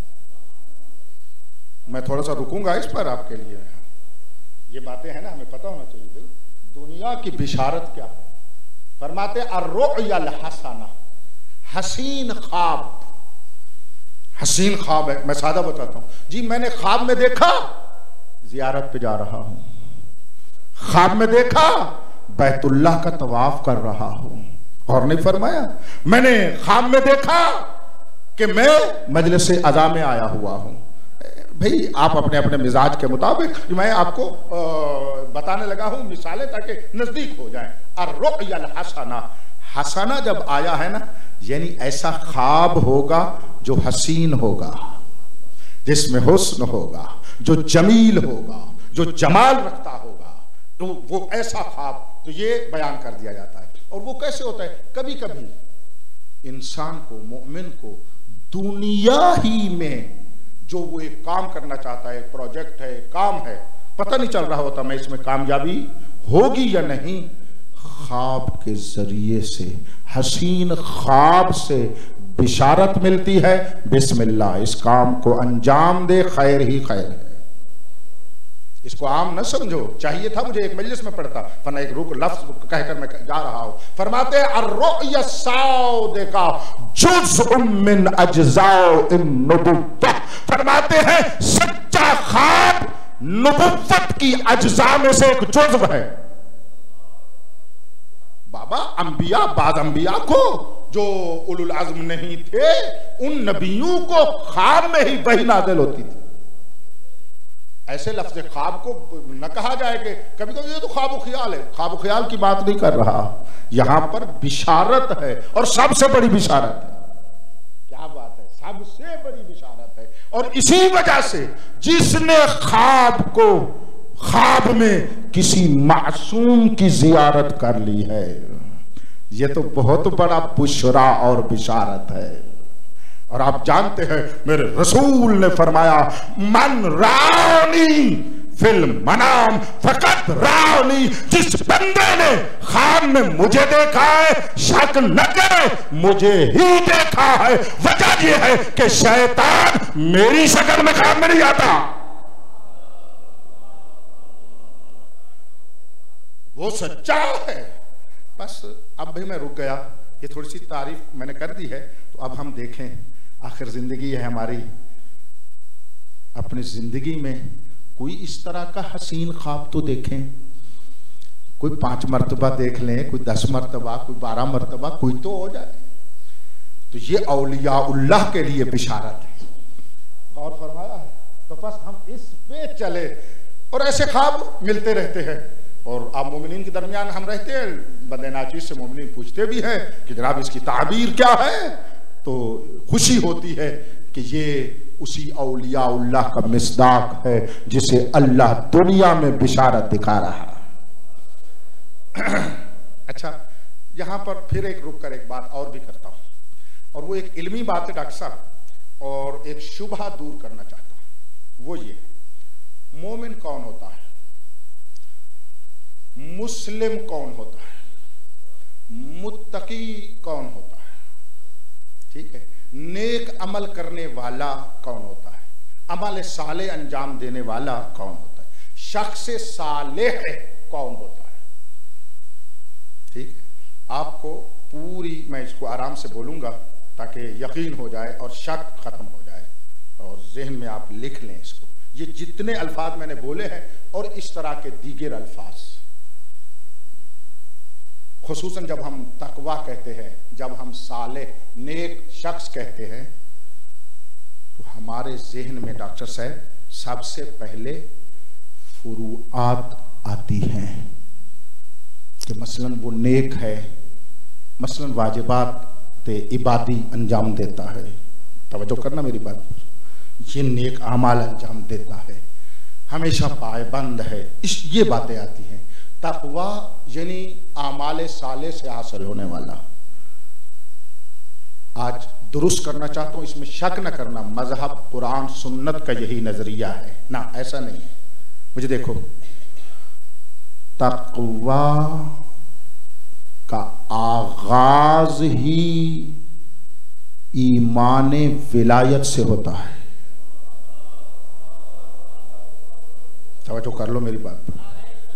मैं थोड़ा सा रुकूंगा इस पर आपके लिए। ये बातें हैं ना, हमें पता होना चाहिए भाई दुनिया की बिशारत क्या है। फरमाते अर्रुयल हसना, हसीन ख्वाब। हसीन ख्वाब है, मैं सादा बताता हूं जी। मैंने ख्वाब में देखा जियारत पे जा रहा हूं, ख्वाब में देखा बैतुल्लाह का तवाफ कर रहा हूं। और नहीं फरमाया मैंने ख्वाब में देखा कि मैं मजलिस अज़ा में आया हुआ हूं। भाई आप अपने अपने मिजाज के मुताबिक, मैं आपको बताने लगा हूं मिसालें ताकि नजदीक हो जाएं। अर्रुयल हसना, हसना जब आया है ना, यानी ऐसा ख्वाब होगा जो हसीन होगा, जिसमें हुस्न होगा, जो जमील होगा, जो जमाल रखता होगा, तो वो ऐसा ख्वाब, तो ये बयान कर दिया जाता है। और वो कैसे होता है? कभी कभी इंसान को, मोमिन को दुनिया ही में जो वो एक काम करना चाहता है, प्रोजेक्ट है, काम है, पता नहीं चल रहा होता मैं इसमें कामयाबी होगी या नहीं, ख्वाब के जरिए से, हसीन ख्वाब से बिशारत मिलती है, बिस्मिल्लाह इस काम को अंजाम दे, खैर ही खैर है। इसको आम न समझो। चाहिए था मुझे एक मजलिस में पढ़ता, वरना एक रुक लफ्ज कहकर मैं जा रहा हूं। फरमाते हैं अर्रुया सादिका जुज़उम मिन अज्ज़ाइन नुबुव्वह। फरमाते हैं सच्चा ख्वाब नबुव्वत की अज्जा में से एक जुज़्व है। बाबा अंबिया, बाद अंबिया को जो उलुल अज़्म नहीं थे, उन नबियों को ख्वाब में ही वही नाज़िल होती थी। ऐसे लफ्ज़ ख्वाब को न कहा जाए कि कभी कभी ये तो ख्वाब ख्याल है। ख्वाब ख्याल की बात नहीं कर रहा, यहां पर बिशारत है, और सबसे बड़ी बिशारत है। क्या बात है, सबसे बड़ी बिशारत है। और इसी वजह से जिसने ख्वाब को, ख्वाब में किसी मासूम की जियारत कर ली है, ये तो बहुत बड़ा बुशरा और बिशारत है। और आप जानते हैं मेरे रसूल ने फरमाया मन रानी फिल्म मनाम फकत रानी, जिस बंदे ने ख्वाब में मुझे देखा है शक न करे मुझे ही देखा है। वजह यह है कि शैतान मेरी शक्ल में ख्वाब में नहीं आता, वो सच्चा है। बस अब भी मैं रुक गया, ये थोड़ी सी तारीफ मैंने कर दी है, तो अब हम देखें आखिर जिंदगी है हमारी, अपनी जिंदगी में कोई इस तरह का हसीन ख्वाब तो देखें। कोई पांच मर्तबा देख लें, कोई दस मर्तबा, कोई बारह मर्तबा, कोई तो हो जाए। तो ये औलियाउल्लाह के लिए बिशारत है, गौर फरमाया है। तो बस हम इस पे चले, और ऐसे ख्वाब मिलते रहते हैं। और आप मोमिनीन के दरमियान हम रहते हैं, बंदे नाचीज से मोमिनीन पूछते भी हैं कि जनाब इसकी ताबीर क्या है। तो खुशी होती है कि ये उसी औलियाउल्लाह का मिस्दाक है जिसे अल्लाह दुनिया में बिशारत दिखा रहा।
अच्छा, यहां पर फिर एक रुक कर एक बात और भी करता हूं, और वो एक इल्मी बात है डॉक्टर साहब, और एक शुबहा दूर करना चाहता हूं। वो ये, मोमिन कौन होता है, मुस्लिम कौन होता है, मुत्तकी कौन होता है, ठीक है, नेक अमल करने वाला कौन होता है, अमल साले अंजाम देने वाला कौन होता है, शख्स सालेह कौन होता है। ठीक है, आपको पूरी, मैं इसको आराम से बोलूंगा ताकि यकीन हो जाए और शक खत्म हो जाए, और जहन में आप लिख लें इसको। ये जितने अल्फाज मैंने बोले हैं और इस तरह के दीगर अल्फाज, खुसूसन जब हम तकवा कहते हैं, जब हम साले नेक शख्स कहते हैं, तो हमारे जहन में डॉक्टर साहब सबसे पहले फुरूआत आती हैं कि मसलन वो नेक है, मसलन वाजिबात ते इबादी अंजाम देता है, तवज्जो करना मेरी बात पर, ये नेक आमाल अंजाम देता है, हमेशा पायबंद है, इस ये बातें आती हैं। तकवा यानी आमाल साले से हासिल होने वाला। आज दुरुस्त करना चाहता हूं, इसमें शक न करना, मजहब कुरान सुन्नत का यही नजरिया है ना, ऐसा नहीं है। मुझे देखो, तकवा का आगाज ही ईमान विलायत से होता है। तवज्जो कर लो मेरी बात पर।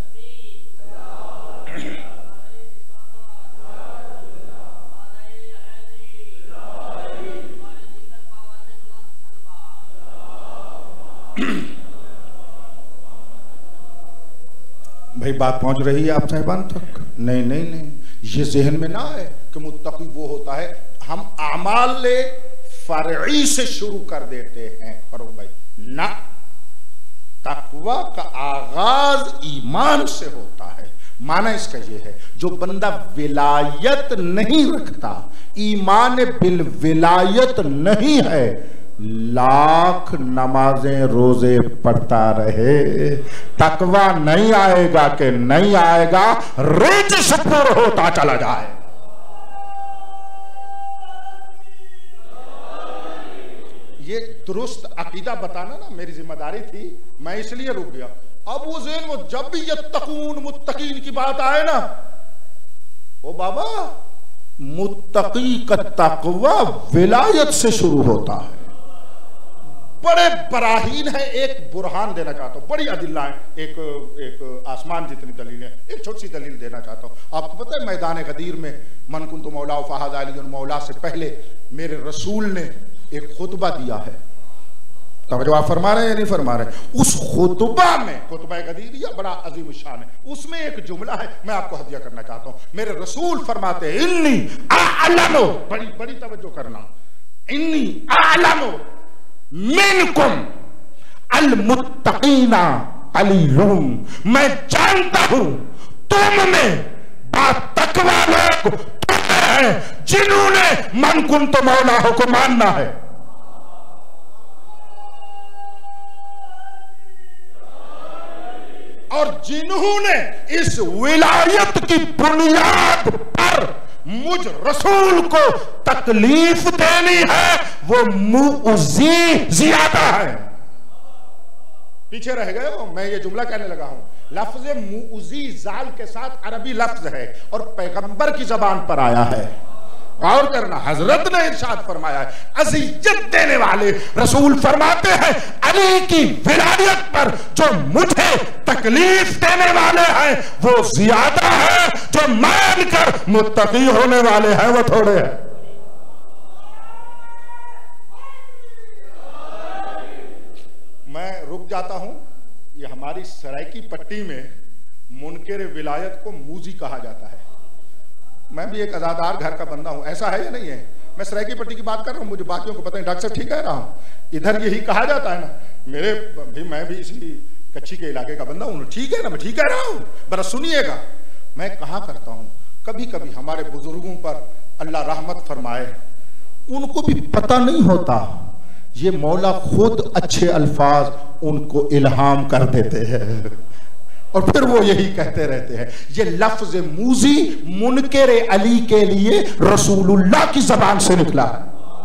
भाई बात पहुंच रही है आप साहिबान तक? नहीं नहीं नहीं, ये जहन में ना है कि मुत्तकी वो होता है। हम आमाल फरई से शुरू कर देते हैं, करो भाई ना, तकवा का आगाज ईमान से होता है। माना इसका ये है, जो बंदा विलायत नहीं रखता, ईमान बिल विलायत नहीं है, लाख नमाजें रोजे पढ़ता रहे, तकवा नहीं आएगा कि नहीं आएगा, रोज शुक्र होता चला जाए। ये दुरुस्त अकीदा बताना ना मेरी जिम्मेदारी थी, मैं इसलिए रुक गया। अब वो ज़हन में जब भी यत्तकून मुत्तकीन की बात आए ना, ओ बाबा, मुत्तकी का तकवा विलायत से शुरू होता है। बड़े बराहीन है, एक बुरहान देना चाहता हूं, बड़ी अदिल्ला है, एक एक आसमान जितनी दलील है, एक छोटी सी दलील देना चाहता हूं। आपको पता है मैदान गदीर में मन कुन्तु मौला फहद अली मौला से पहले मेरे रसूल ने एक खुतबा दिया है। तवज्जो आप फरमा रहे हैं या नहीं फरमा रहे? उस खुतबा में, खुतबा गदीरिया बड़ा अजीम शान है, उसमें एक जुमला है, मैं आपको हदिया करना चाहता हूं। मेरे रसूल फरमाते हैं, इन्नी आलमो, बड़ी बड़ी तवज्जो करना, इन्नी आलमो मिनकुम अल मुत्तकीना अलीलुम, मैं जानता हूं तुम में बातकवा लोग हैं जिन्होंने मन कुन्तु मौला को मानना है। और जिन्होंने इस विलायत की बुनियाद पर मुझ रसूल को तकलीफ देनी है, वो मुउज़ी ज्यादा है। पीछे रह गए हो, मैं ये जुमला कहने लगा हूं। लफ्ज़ मुउज़ी जाल के साथ अरबी लफ्ज है और पैगंबर की जबान पर आया है। गौर करना, हजरत ने इरशाद फरमाया है, अज़ियत देने वाले रसूल फरमाते हैं, अली की विलायत पर जो मुझे तकलीफ देने वाले हैं वो ज्यादा है, जो मानकर मुत्तकी होने वाले हैं वो थोड़े हैं। मैं रुक जाता हूं। ये हमारी सरायकी पट्टी में मुनकर विलायत को मूजी कहा जाता है। मैं भी एक अजादार घर का बंदा हूं, ऐसा है या नहीं है? मैं सरायकी पट्टी की बात कर रहा हूं, मुझे बाकियों को पता नहीं। डॉक्टर साहब ठीक कह रहा हूं, इधर यही कहा जाता है ना। मेरे भी, मैं भी इसी कच्ची के इलाके का बंदा हूं, ठीक है ना, मैं ठीक कह रहा हूं। बड़ा सुनिएगा, मैं कहा करता हूं, कभी कभी हमारे बुजुर्गों पर अल्लाह रहमत फरमाए,
उनको भी पता नहीं होता, ये मौला खुद अच्छे अल्फाज उनको इल्हाम कर देते हैं और फिर वो यही कहते रहते हैं। ये लफ्ज मूजी मुनकर अली के लिए रसूलुल्लाह की जबान से निकला है।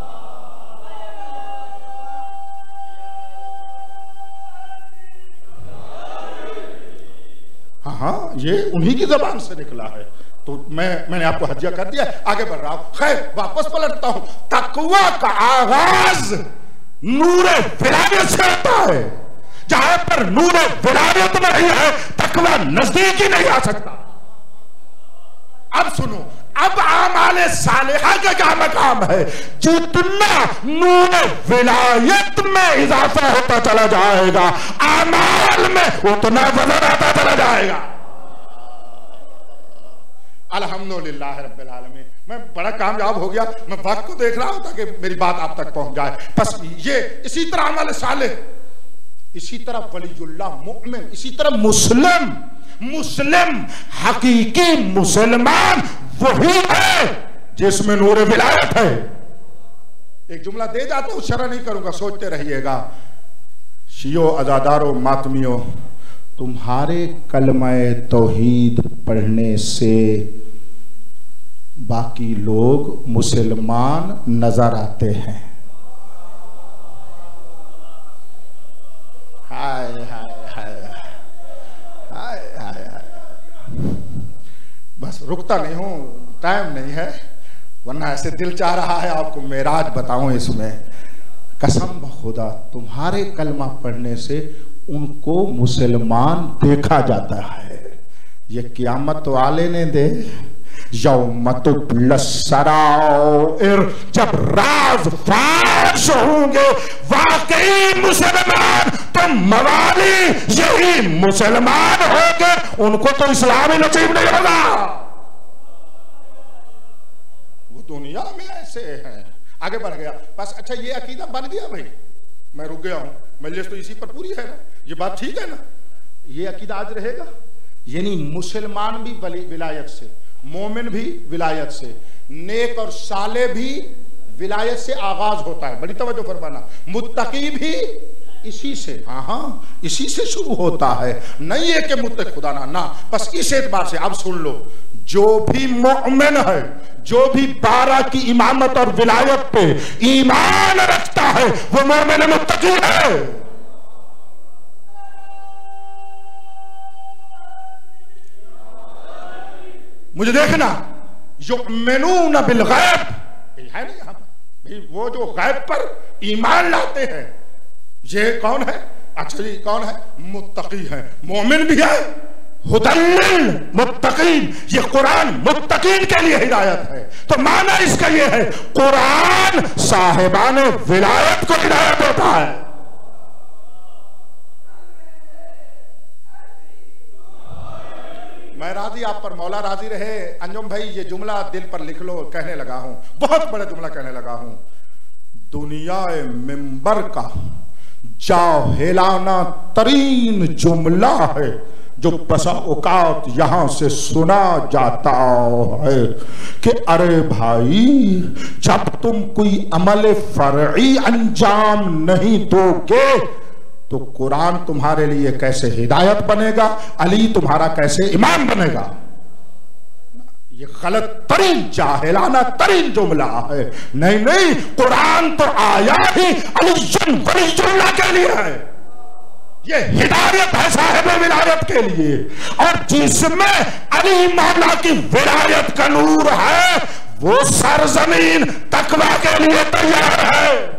हाँ हाँ, ये उन्हीं की जबान से निकला है। तो मैं मैंने आपको हदिया कर दिया, आगे बढ़ रहा हूं। खैर वापस पलटता हूं। तकवा का आगाज नूरे विलायत से होता है। जहां पर नूरे विलायत नहीं है, तकवा नजदीक ही नहीं आ सकता। अब सुनो, अब आमाले सालिहा का क्या मकाम है? जितना नूरे विलायत में इजाफा होता चला जाएगा, आमाल में उतना वजन आता चला जाएगा। अल्हम्दुलिल्लाह रब्बिल आलमीन। मैं बड़ा कामयाब हो गया, मैं वक्त को देख रहा हूं ताकि मेरी बात आप तक पहुंच जाए। बस ये इसी तरह अमल सालेह, इसी तरह वलीयुल्लाह मुमिन, इसी तरह मुस्लिम। मुस्लिम हकीकी मुसलमान वही है जिसमें नूर विलायत है। एक जुमला दे जाता हूं, शर्ह नहीं करूंगा, सोचते रहिएगा। शियो अजादारो मातमियो, तुम्हारे कलमाए तौहीद पढ़ने से बाकी लोग मुसलमान नजर आते हैं। हाय हाय हाय हाय हाय हाय। बस रुकता नहीं हूं, टाइम नहीं है, वरना ऐसे दिल चाह रहा है आपको मेराज बताऊं इसमें। कसम खुदा, तुम्हारे कलमा पढ़ने से उनको मुसलमान देखा जाता है। ये क़यामत वाले ने दे यौमतुबलस सराइर, जब राज फाश होंगे वाकई मुसलमान तो मवाली यही मुसलमान होंगे, उनको तो इस्लाम ही नसीब नहीं होगा। वो दुनिया में ऐसे है। आगे बढ़ गया बस। अच्छा ये अकीदा बन गया भाई, मैं रुक गया हूं, मजलिस तो इसी पर पूरी है ना, ये बात ठीक है ना? ये अकीदा आज रहेगा, यानी मुसलमान भी विलायत से, मोमिन भी विलायत से, नेक और साले भी विलायत से आगाज होता है। बड़ी तवज्जो फरमाना, मुत्तकी भी इसी से, हाँ हाँ इसी से शुरू होता है। नहीं है कि मुत्तकी खुदा ना ना, बस इस एतबार से। अब सुन लो, जो भी मोमिन है, जो भी बारह की इमामत और विलायत पे ईमान रखता है, वो मोमिन मुत्तकी है। मुझे देखना, युमिनून बिल गैब है ना यहां पर, वो जो गैब पर ईमान लाते हैं, ये कौन है? अच्छा जी कौन है? मुत्तकी है, मोमिन भी है। हुदल्लिल मुत्तकीन, ये कुरान मुत्तकीन के लिए हिदायत है। तो माना इसका ये है, कुरान साहिबाने विलायत को हिदायत देता है। मैं राजी आप पर, मौला राजी रहे। अंजुम भाई ये जुमला दिल पर लिख लो, कहने लगा हूं, बहुत बड़ा जुमला कहने लगा हूं। दुनिया मिंबर का जाहिलाना तरीन जुमला है जो बसा औकात यहां से सुना जाता है कि अरे भाई, जब तुम कोई अमल फरई अंजाम नहीं दोगे तो कुरान तुम्हारे लिए कैसे हिदायत बनेगा, अली तुम्हारा कैसे इमाम बनेगा? ये गलत तरीन जाहिलाना तरीन जुमला है। नहीं नहीं, कुरान तो आया ही अली वलीयुल्लाह के लिए है। ये हिदायत है साहिब विलायत के लिए, और जिसमें अली मौला की विलायत का नूर है, वो सरजमीन तकवा के लिए तैयार है।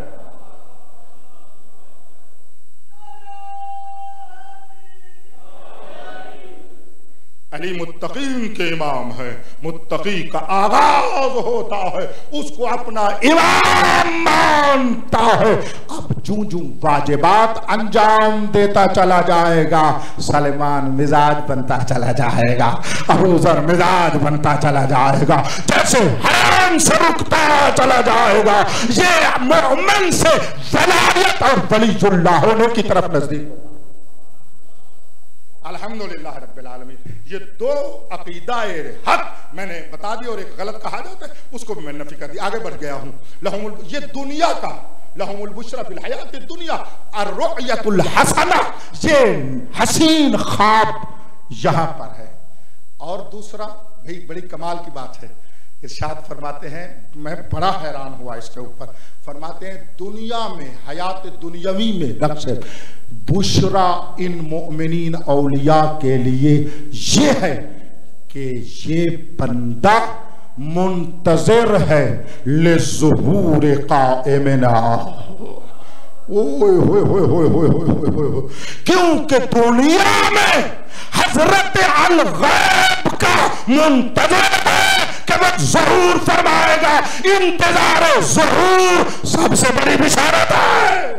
अली मुत्तकीन के इमाम है, मुत्तकी का आगाज होता है, उसको अपना इमाम मानता है। अब जूं जूं वाजिबात अंजाम देता चला जाएगा, सलेमान मिजाज बनता चला जाएगा, अबू ज़र मिजाज बनता चला जाएगा, जैसे हराम से रुकता चला जाएगा। ये मोमिन से वलायत और वलीयुल्लाह होने की तरफ नजदीक। अल्हम्दुलिल्लाह रब्बिल आलमीन। ये दो अकीदाए हक मैंने बता दिया, और एक गलत कहा जाता है उसको भी मैंने नफी कर दिया, आगे बढ़ गया हूं। लहुमुल, ये दुनिया का लहुमुल बुशरा फिल हयात दुनिया अर्रुयतुल हसना, ये हसीन ख्वाब यहां पर है। और दूसरा भाई बड़ी कमाल की बात है, इरशाद फरमाते हैं, मैं बड़ा हैरान हुआ इसके ऊपर, फरमाते हैं दुनिया में हयात दुनियावी में नक्श बुशरा इन मोमिनीन औलिया के लिए ये है कि ये बंदा मुंतज़िर है ले ज़ुहूर क़ाइमिना, ओए होए होए होए होए होए होए, क्योंकि दुनिया में हजरत अल गैब का मुंतज़िर है कि वह ज़हूर फरमाएगा। इंतजार ज़हूर सबसे बड़ी बिशारत है।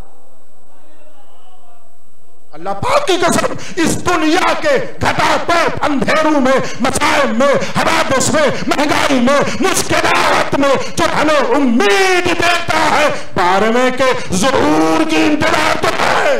अल्लाह पाक की कसम, इस दुनिया के घटाटों अंधेरों में, मसाइब में, हवादिस में, महंगाई में, मुश्किलात में जो हमें उम्मीद देता है बारे में के ज़रूर की इंतजार तो है।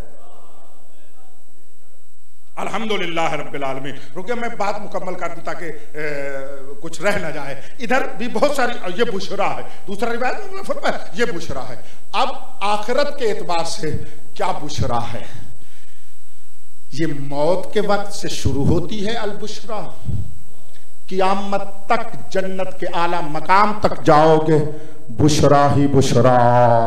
अल्हम्दुलिल्लाह रब्बिल आलमीन। रुकिए मैं बात मुकम्मल कर दूं ताकि कुछ रह ना जाए। इधर भी बहुत सारी, ये बुशरा है, दूसरा रिवायत में फरमाया ये बुशरा है। अब आखिरत के एतबार से क्या बुशरा है? ये मौत के वक्त से शुरू होती है अलबुशरा, क़यामत तक जन्नत के आला मकाम तक जाओगे, बुशरा ही बुशरा।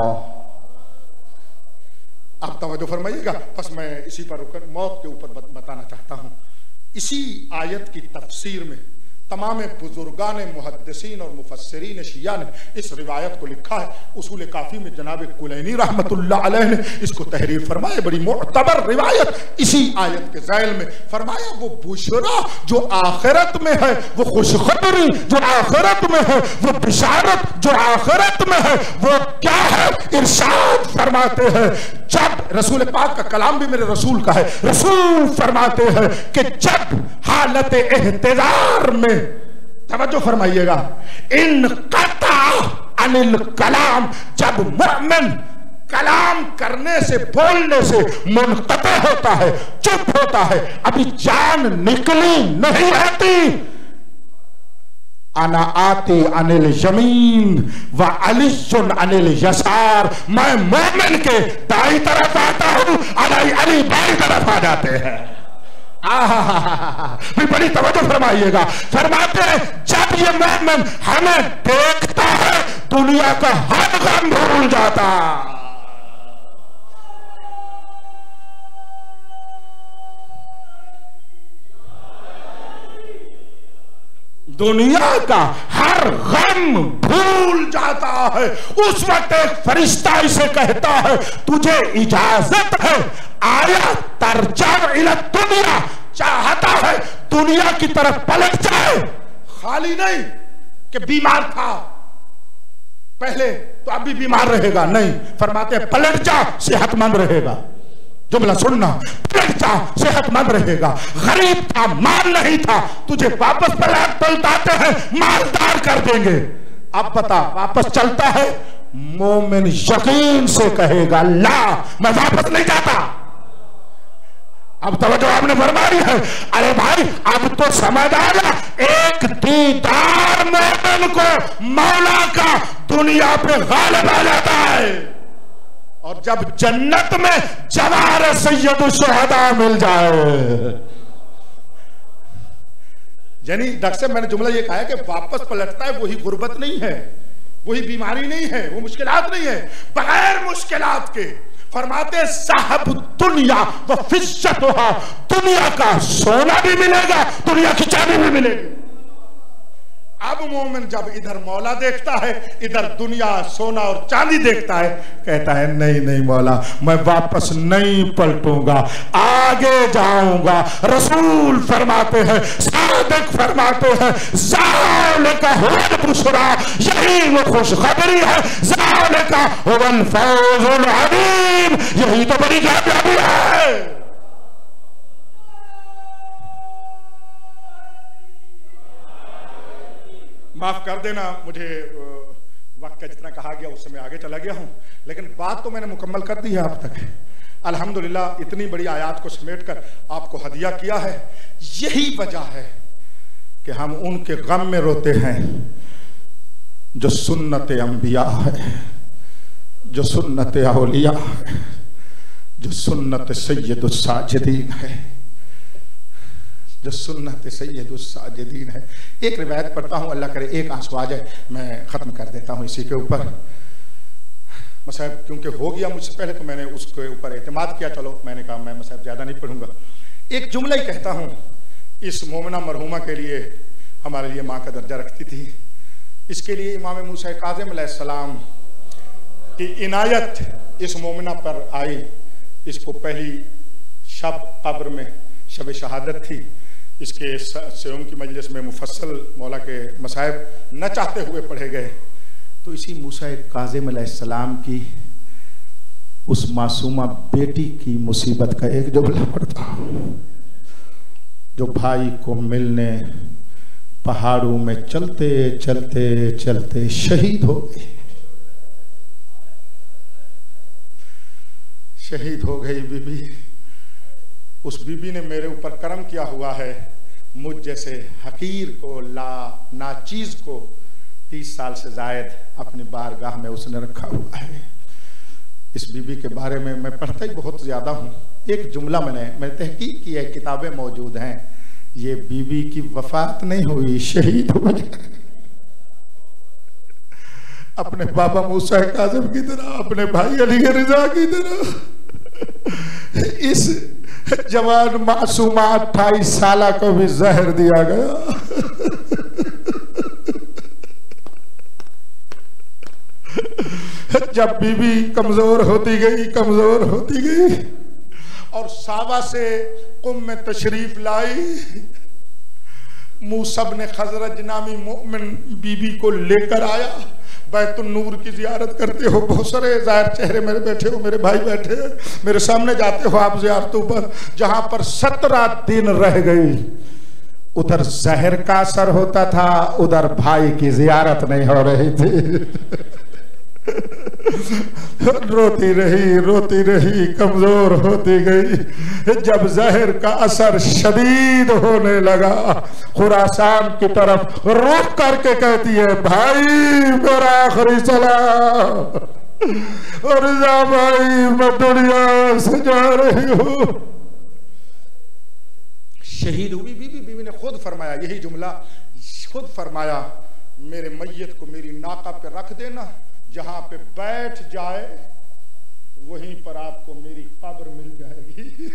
अब तवज्जो फरमाइएगा, बस मैं इसी पर रुकर मौत के ऊपर बताना चाहता हूं। इसी आयत की तफसीर में तमाम बुजुर्गान मुहद्दिसीन और मुफस्सिरीन शिया ने इस रिवायत को लिखा है। उसूल काफी में जनाब कुलैनी रहमतुल्लाह अलैह ने इसको तहरीर फरमाया, बड़ी मुअतबर रिवायत इसी आयत के ज़ैल में फरमाया। वो बुशरा जो आखिरत में है, वो खुशखबरी जो आखिरत में है, वो बिशारत जो आखिरत में है, वो क्या है? इरशाद फरमाते हैं, जब रसूल पाक का कलाम भी मेरे रसूल का है, रसूल फरमाते हैं कि जब हालत एहतिजार में, तवज्जो फरमाइएगा, इन कता अनिल कलाम, जब मुअमिन कलाम करने से, बोलने से मुनक़ता होता है, चुप होता है, अभी जान निकली नहीं रहती, अना आती अनिल जमीन व अलीजुन अनिल यसार, मैं मोमिन के दाई तरफ आता हूं, अली अली बाई तरफ आ जाते हैं। आहा, बड़ी तवज्जो फरमाइएगा, फरमाते हैं जब ये मोमिन हमें देखता है दुनिया का हर गम भूल जाता। दुनिया का हर गम भूल जाता है। उस वक्त एक फरिश्ता इसे कहता है, तुझे इजाजत है, आया तरजा इला दुनिया, चाहता है दुनिया की तरफ पलट जाए। खाली नहीं कि बीमार था पहले तो अभी बीमार रहेगा, नहीं, फरमाते हैं पलट जा, सेहतमंद रहेगा। जुमला सुनना, पलट जा, सेहतमंद रहेगा। गरीब था, माल नहीं था, तुझे वापस पलट पलटाते हैं, मालदार कर देंगे। अब बता, वापस चलता है? मोमिन यकीन से कहेगा, ला, मैं वापस नहीं जाता। अब तवज्जो आपने फरमाई है। अरे भाई, अब तो समझ आया, एक दीदार मोमिन को मौला का दुनिया पे गालिब आ जाता है, और जब जन्नत में जवार सैयद शुहदा मिल जाए। यानी डॉक्टर साहब, मैंने जुमला ये कहा है कि वापस पलटता है, वही गुर्बत नहीं है, वही बीमारी नहीं है, वो मुश्किलात नहीं है, बगैर मुश्किलात के। फरमाते साहब दुनिया व फिज्जतुहा, दुनिया का सोना भी मिलेगा, दुनिया की चांदी भी मिलेगी। अब मोमिन जब इधर मौला देखता है, इधर दुनिया, सोना और चांदी देखता है, कहता है नहीं नहीं मौला, मैं वापस नहीं पलटूंगा, आगे जाऊंगा। रसूल फरमाते हैं, सादिक फरमाते हैं, ज़ालिका हुवल बुशरा, यही वो खुशखबरी है, ज़ालिका हुवल फौजुल अज़ीम, यही तो बड़ी कामयाबी है। माफ कर देना, मुझे वक्त का जितना कहा गया उससे मैं आगे चला गया हूं, लेकिन बात तो मैंने मुकम्मल कर दी है आप तक। अल्हम्दुलिल्लाह, इतनी बड़ी आयत को समेट कर आपको हदिया किया है। यही वजह है कि हम उनके गम में रोते हैं जो सुन्नत अंबिया है, जो सुन्नत औलिया है, जो सुन्नत सैयदुस साजिदीन है, जो सुन्नत सैयदुस साजिदीन है। एक रिवायत पढ़ता हूँ, अल्लाह करे एक आंसू आ जाए, मैं ख़त्म कर देता हूँ इसी के ऊपर। मसाहब क्योंकि हो गया मुझसे पहले तो मैंने उसके ऊपर एतमाद किया, चलो मैंने कहा मैं मसाहब ज़्यादा नहीं पढ़ूंगा, एक जुमला ही कहता हूँ। इस मोमिना मरहुमा के लिए, हमारे लिए माँ का दर्जा रखती थी, इसके लिए इमाम मूसा काज़िम अलैहिस्सलाम की इनायत इस मोमिना पर आई। इसको पहली शब कब्र में शब शहादत थी। इसके सेवम की मजलिस में मुफस्सल मौला के मसाइब न चाहते हुए पढ़े गए। तो इसी मूसा काज़िम अलैहिस्सलाम की उस मासूमा बेटी की मुसीबत का एक जुमला पढ़ता हूँ। जो भाई को मिलने पहाड़ों में चलते चलते चलते शहीद हो गई, शहीद हो गई बीबी। उस बीबी ने मेरे ऊपर करम किया हुआ है, मुझ जैसे हकीर को, ला नाचीज को तीस साल से जायद अपनी बारगाह में उसने रखा हुआ है। इस बीबी के बारे में मैं पढ़ता ही बहुत ज्यादा हूँ। एक जुमला मैंने मैंने तहकीक की है, किताबें मौजूद हैं। ये बीबी की वफात नहीं हुई, शहीद हुई अपने बाबा मूसा काज़िम की तरह, अपने भाई अली रिजा की तरह। इस जवान मासूमा अट्ठाईस साल को भी जहर दिया गया। जब बीबी कमजोर होती गई, कमजोर होती गई और सावा से कुम में तशरीफ लाई, मूसा ने खजरज नामी मोमिन बीबी को लेकर आया। बैतुन नूर की जियारत करते हो, बहुत सारे जाहिर चेहरे मेरे बैठे हो, मेरे भाई बैठे हैं, मेरे सामने जाते हो आप जियारतों पर। जहां पर सत्रह दिन रह गई, उधर जहर का असर होता था, उधर भाई की जियारत नहीं हो रही थी। रोती रही रोती रही, कमजोर होती गई। जब जहर का असर शदीद होने लगा, खुरासान की तरफ रुख करके कहती है, भाई मेरा आखिरी सलाम, और रिजा भाई मैं दुनिया से जा रही हूं। शहीद हुई बीबी। बीबी ने खुद फरमाया यही जुमला, खुद फरमाया, मेरे मैयत को मेरी नाका पे रख देना, जहां पे बैठ जाए वहीं पर आपको मेरी कब्र मिल जाएगी।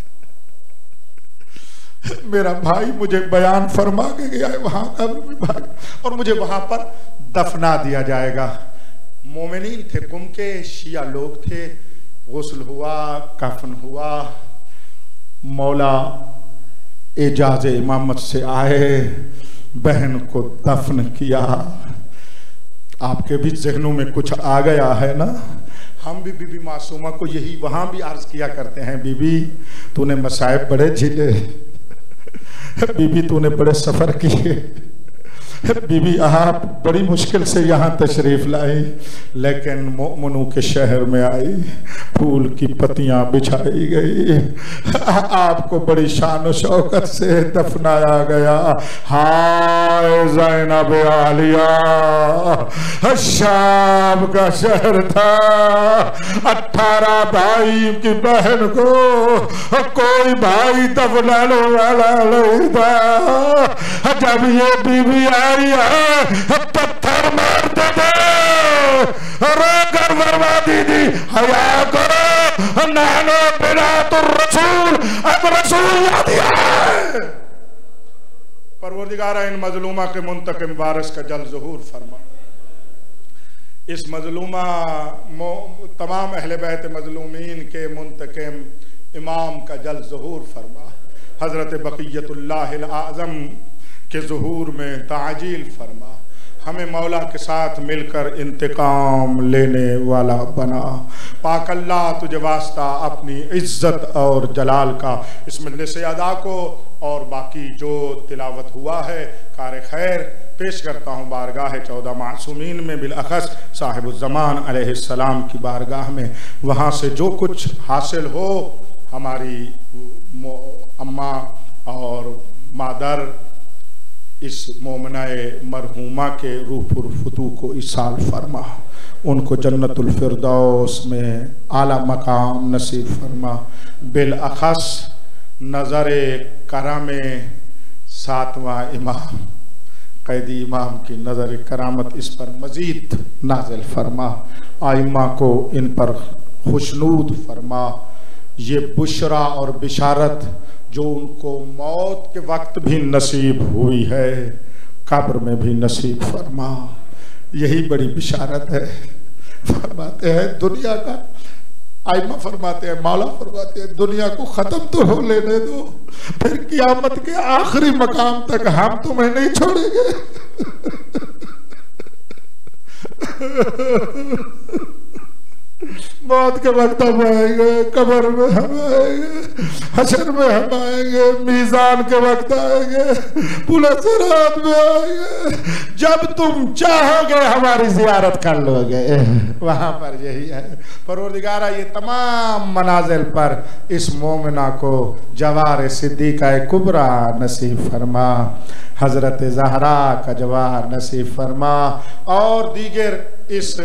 मेरा भाई मुझे बयान फरमा के गया है वहां कब्र में भाई, और मुझे वहां पर दफना दिया जाएगा। मोमिनीन थे, कुम के शिया लोग थे। गुस्ल हुआ, कफन हुआ, मौला एजाज इमामत से आए, बहन को दफन किया। आपके भी जहनों में कुछ आ गया है ना। हम भी बीबी मासूमा को यही वहां भी अर्ज किया करते हैं, बीबी तूने मसाइब बड़े झेले, बीबी तूने बड़े सफर किए, बीबी आप बड़ी मुश्किल से यहाँ तशरीफ लाई, लेकिन मोमिनों के शहर में आई, फूल की पत्तियां बिछाई गई, आपको बड़ी शान शौकत से दफनाया गया। हाय ज़ैनब आलिया, शाम का शहर था, अठारह भाई की बहन को कोई भाई दफनाने वाला नहीं था। जब ये बीबी आई है, पत्थर मार दे, रोकर बर्बादी दी, हया करो, नानो बिना तो रसूल, अब रसूल आ दिया। परवरदिगार इन मजलूमा के मुंतकिम वारिस का जल ज़हूर फरमा। इस मजलूमा तमाम अहले बैत मजलूमीन के मुंतकिम इमाम का जल ज़हूर फरमा। हजरत बक़ियतुल्लाहिल आज़म के ज़हूर में ताजील फरमा। हमें मौला के साथ मिलकर इंतकाम लेने वाला बना। पाक अल्लाह तुझे वास्ता अपनी इज्जत और जलाल का इस मजलिस अदा को और बाकी जो तिलावत हुआ है कार खैर पेश करता हूँ बारगाह चौदह मासूमीन में, बिलअख़स साहिबुज़्ज़मान अलैहिस्सलाम की बारगाह में। वहाँ से जो कुछ हासिल हो, हमारी अम्मा और मादर इस मोमनाए मरहूमा के रूपुर फतू को इसाल फरमा, उनको जन्नतुल फिरदौस में आला मकाम नसीब फरमा। बिलअख़स नज़र करम सातवां इमाम कैदी इमाम की नज़र करामत इस पर मज़ीद नाज़िल फरमा। आइम्मा को इन पर खुशनूद फरमा। ये बुशरा और बिशारत जो उनको मौत के वक्त भी नसीब हुई है, कब्र में भी नसीब फरमा। यही बड़ी बिशारत है। फरमाते हैं दुनिया का, आइमा फरमाते हैं, मौला फरमाते हैं, दुनिया को ख़त्म तो हो लेने दो, फिर क़यामत के आखिरी मकाम तक हम तुम्हें नहीं छोड़ेंगे। मौत के वक्त हम आएंगे, कब्र में हम आएंगे, हशर में हम आएंगे, मीज़ान के वक्त आएंगे, पुल सिरात में आएंगे। जब तुम चाहोगे हमारी ज़ियारत कर लोगे, वहाँ पर यही है। परवरदिगारा ये तमाम मनाजिल पर इस मोमिना को जवार सिद्दीक़ा कुबरा नसीब फरमा, हज़रत ज़हरा का जवार नसीब फरमा, और दीगर इस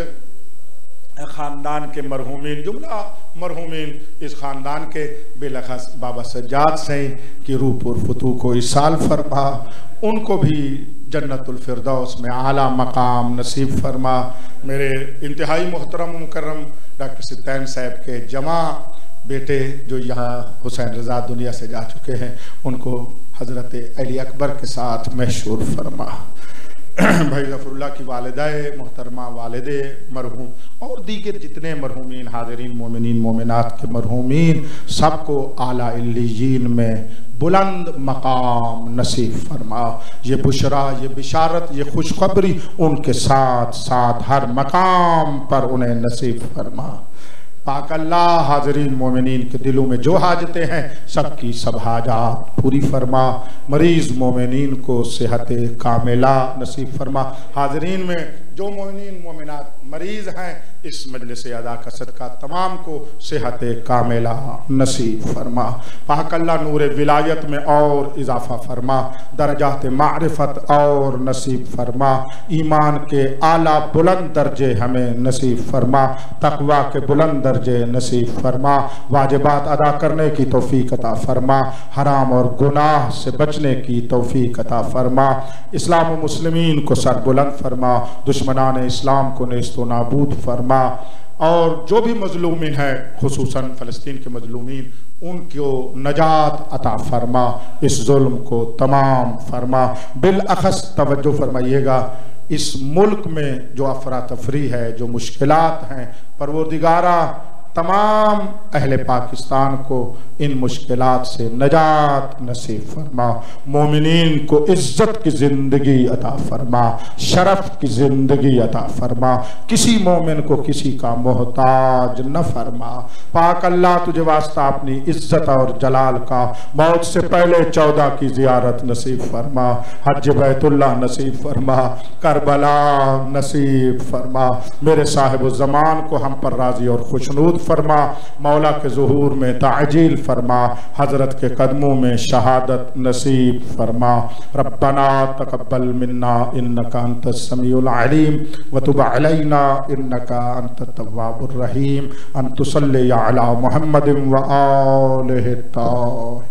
ख़ानदान के मरहूमीन, जुमला मरहूमीन इस ख़ानदान के बिलख़ास बाबा सज्जाद सही की रूपुर फतू को इसाल फरमा, उनको भी जन्नतुल फिरदौस में आला मकाम नसीब फरमा। मेरे इंतहाई मोहतरम मुकर्रम डॉक्टर सिद्दीन साहब के जमा बेटे जो यहाँ हुसैन रज़ा दुनिया से जा चुके हैं, उनको हज़रत अली अकबर के साथ महशूर फरमा। भाई ज़फ़रुल्लाह की वालिदाए मोहतरमा, वालिदे मरहूम और दीगर जितने मरहूमीन हाज़रीन मोमिनीन मोमिनात के मरहूमीन, सबको आला इल्लियीन में बुलंद मकाम नसीब फरमा। ये बुशरा, ये बिशारत, ये खुशखबरी उनके साथ साथ हर मकाम पर उन्हें नसीब फरमा। पाक अल्लाह हाज़रीन मोमिनीन के दिलों में जो हाजतें हैं सबकी सब हाजात पूरी फरमा। मरीज़ मोमिनीन को सेहत कामिला नसीब फरमा। हाज़रीन में जो मोमिनीन मोमिनात मरीज़ हैं, इस मजलिस अदा का सदका तमाम को सेहत कामिला नसीब फरमा। पाक अल्लाह नूर विलायत में और इजाफ़ा फरमा, दरजात मारिफत और नसीब फरमा, ईमान के आला बुलंद दर्जे हमें नसीब फरमा, तक़वा के बुलंद दर्जे नसीब फरमा, वाजिबात अदा करने की तौफीक अता फरमा, हराम और गुनाह से बचने की तौफीक अता फरमा, इस्लाम व मुस्लिमीन को सर बुलंद फरमा, दुश्मनान इस्लाम को नेस्तो नाबूद फरमा, और जो भी मजलूमीन है खुसूसन फ़लस्तीन के मजलूमीन, उनको नजात अता फरमा, इस जुल्म को तमाम फरमा। बिलअख़स तवज्जो फरमाइएगा, इस मुल्क में जो अफरा तफरी है, जो मुश्किलात हैं, परवरदिगारा तमाम अहले पाकिस्तान को इन मुश्किलात से नजात नसीब फरमा, मोमिनीन को इज्जत की ज़िंदगी अता फरमा, शरफ की ज़िंदगी अता फरमा, किसी मोमिन को किसी का मोहताज न फरमा। पाक अल्लाह तुझे वास्ता अपनी इज्जत और जलाल का मौत से पहले चौदह की ज़ियारत नसीब फरमा, हज बैतुल्लाह नसीब फरमा, करबला नसीब फरमा। मेरे साहिब ज़मान को हम पर राज़ी और खुशनूद फरमा, मौला के ज़ुहूर में ताजील फरमा, हज़रत के कदमों में शहादत नसीब फरमा। रब्बना तक़ब्बल मिन्ना इन्नका अंतस समीउल अलीम व तुब अलैना इन्नका अंतत तव्वाबुर रहीम। अन तुसल्ली अला मुहम्मदिन व आलिहि ताहिरीन।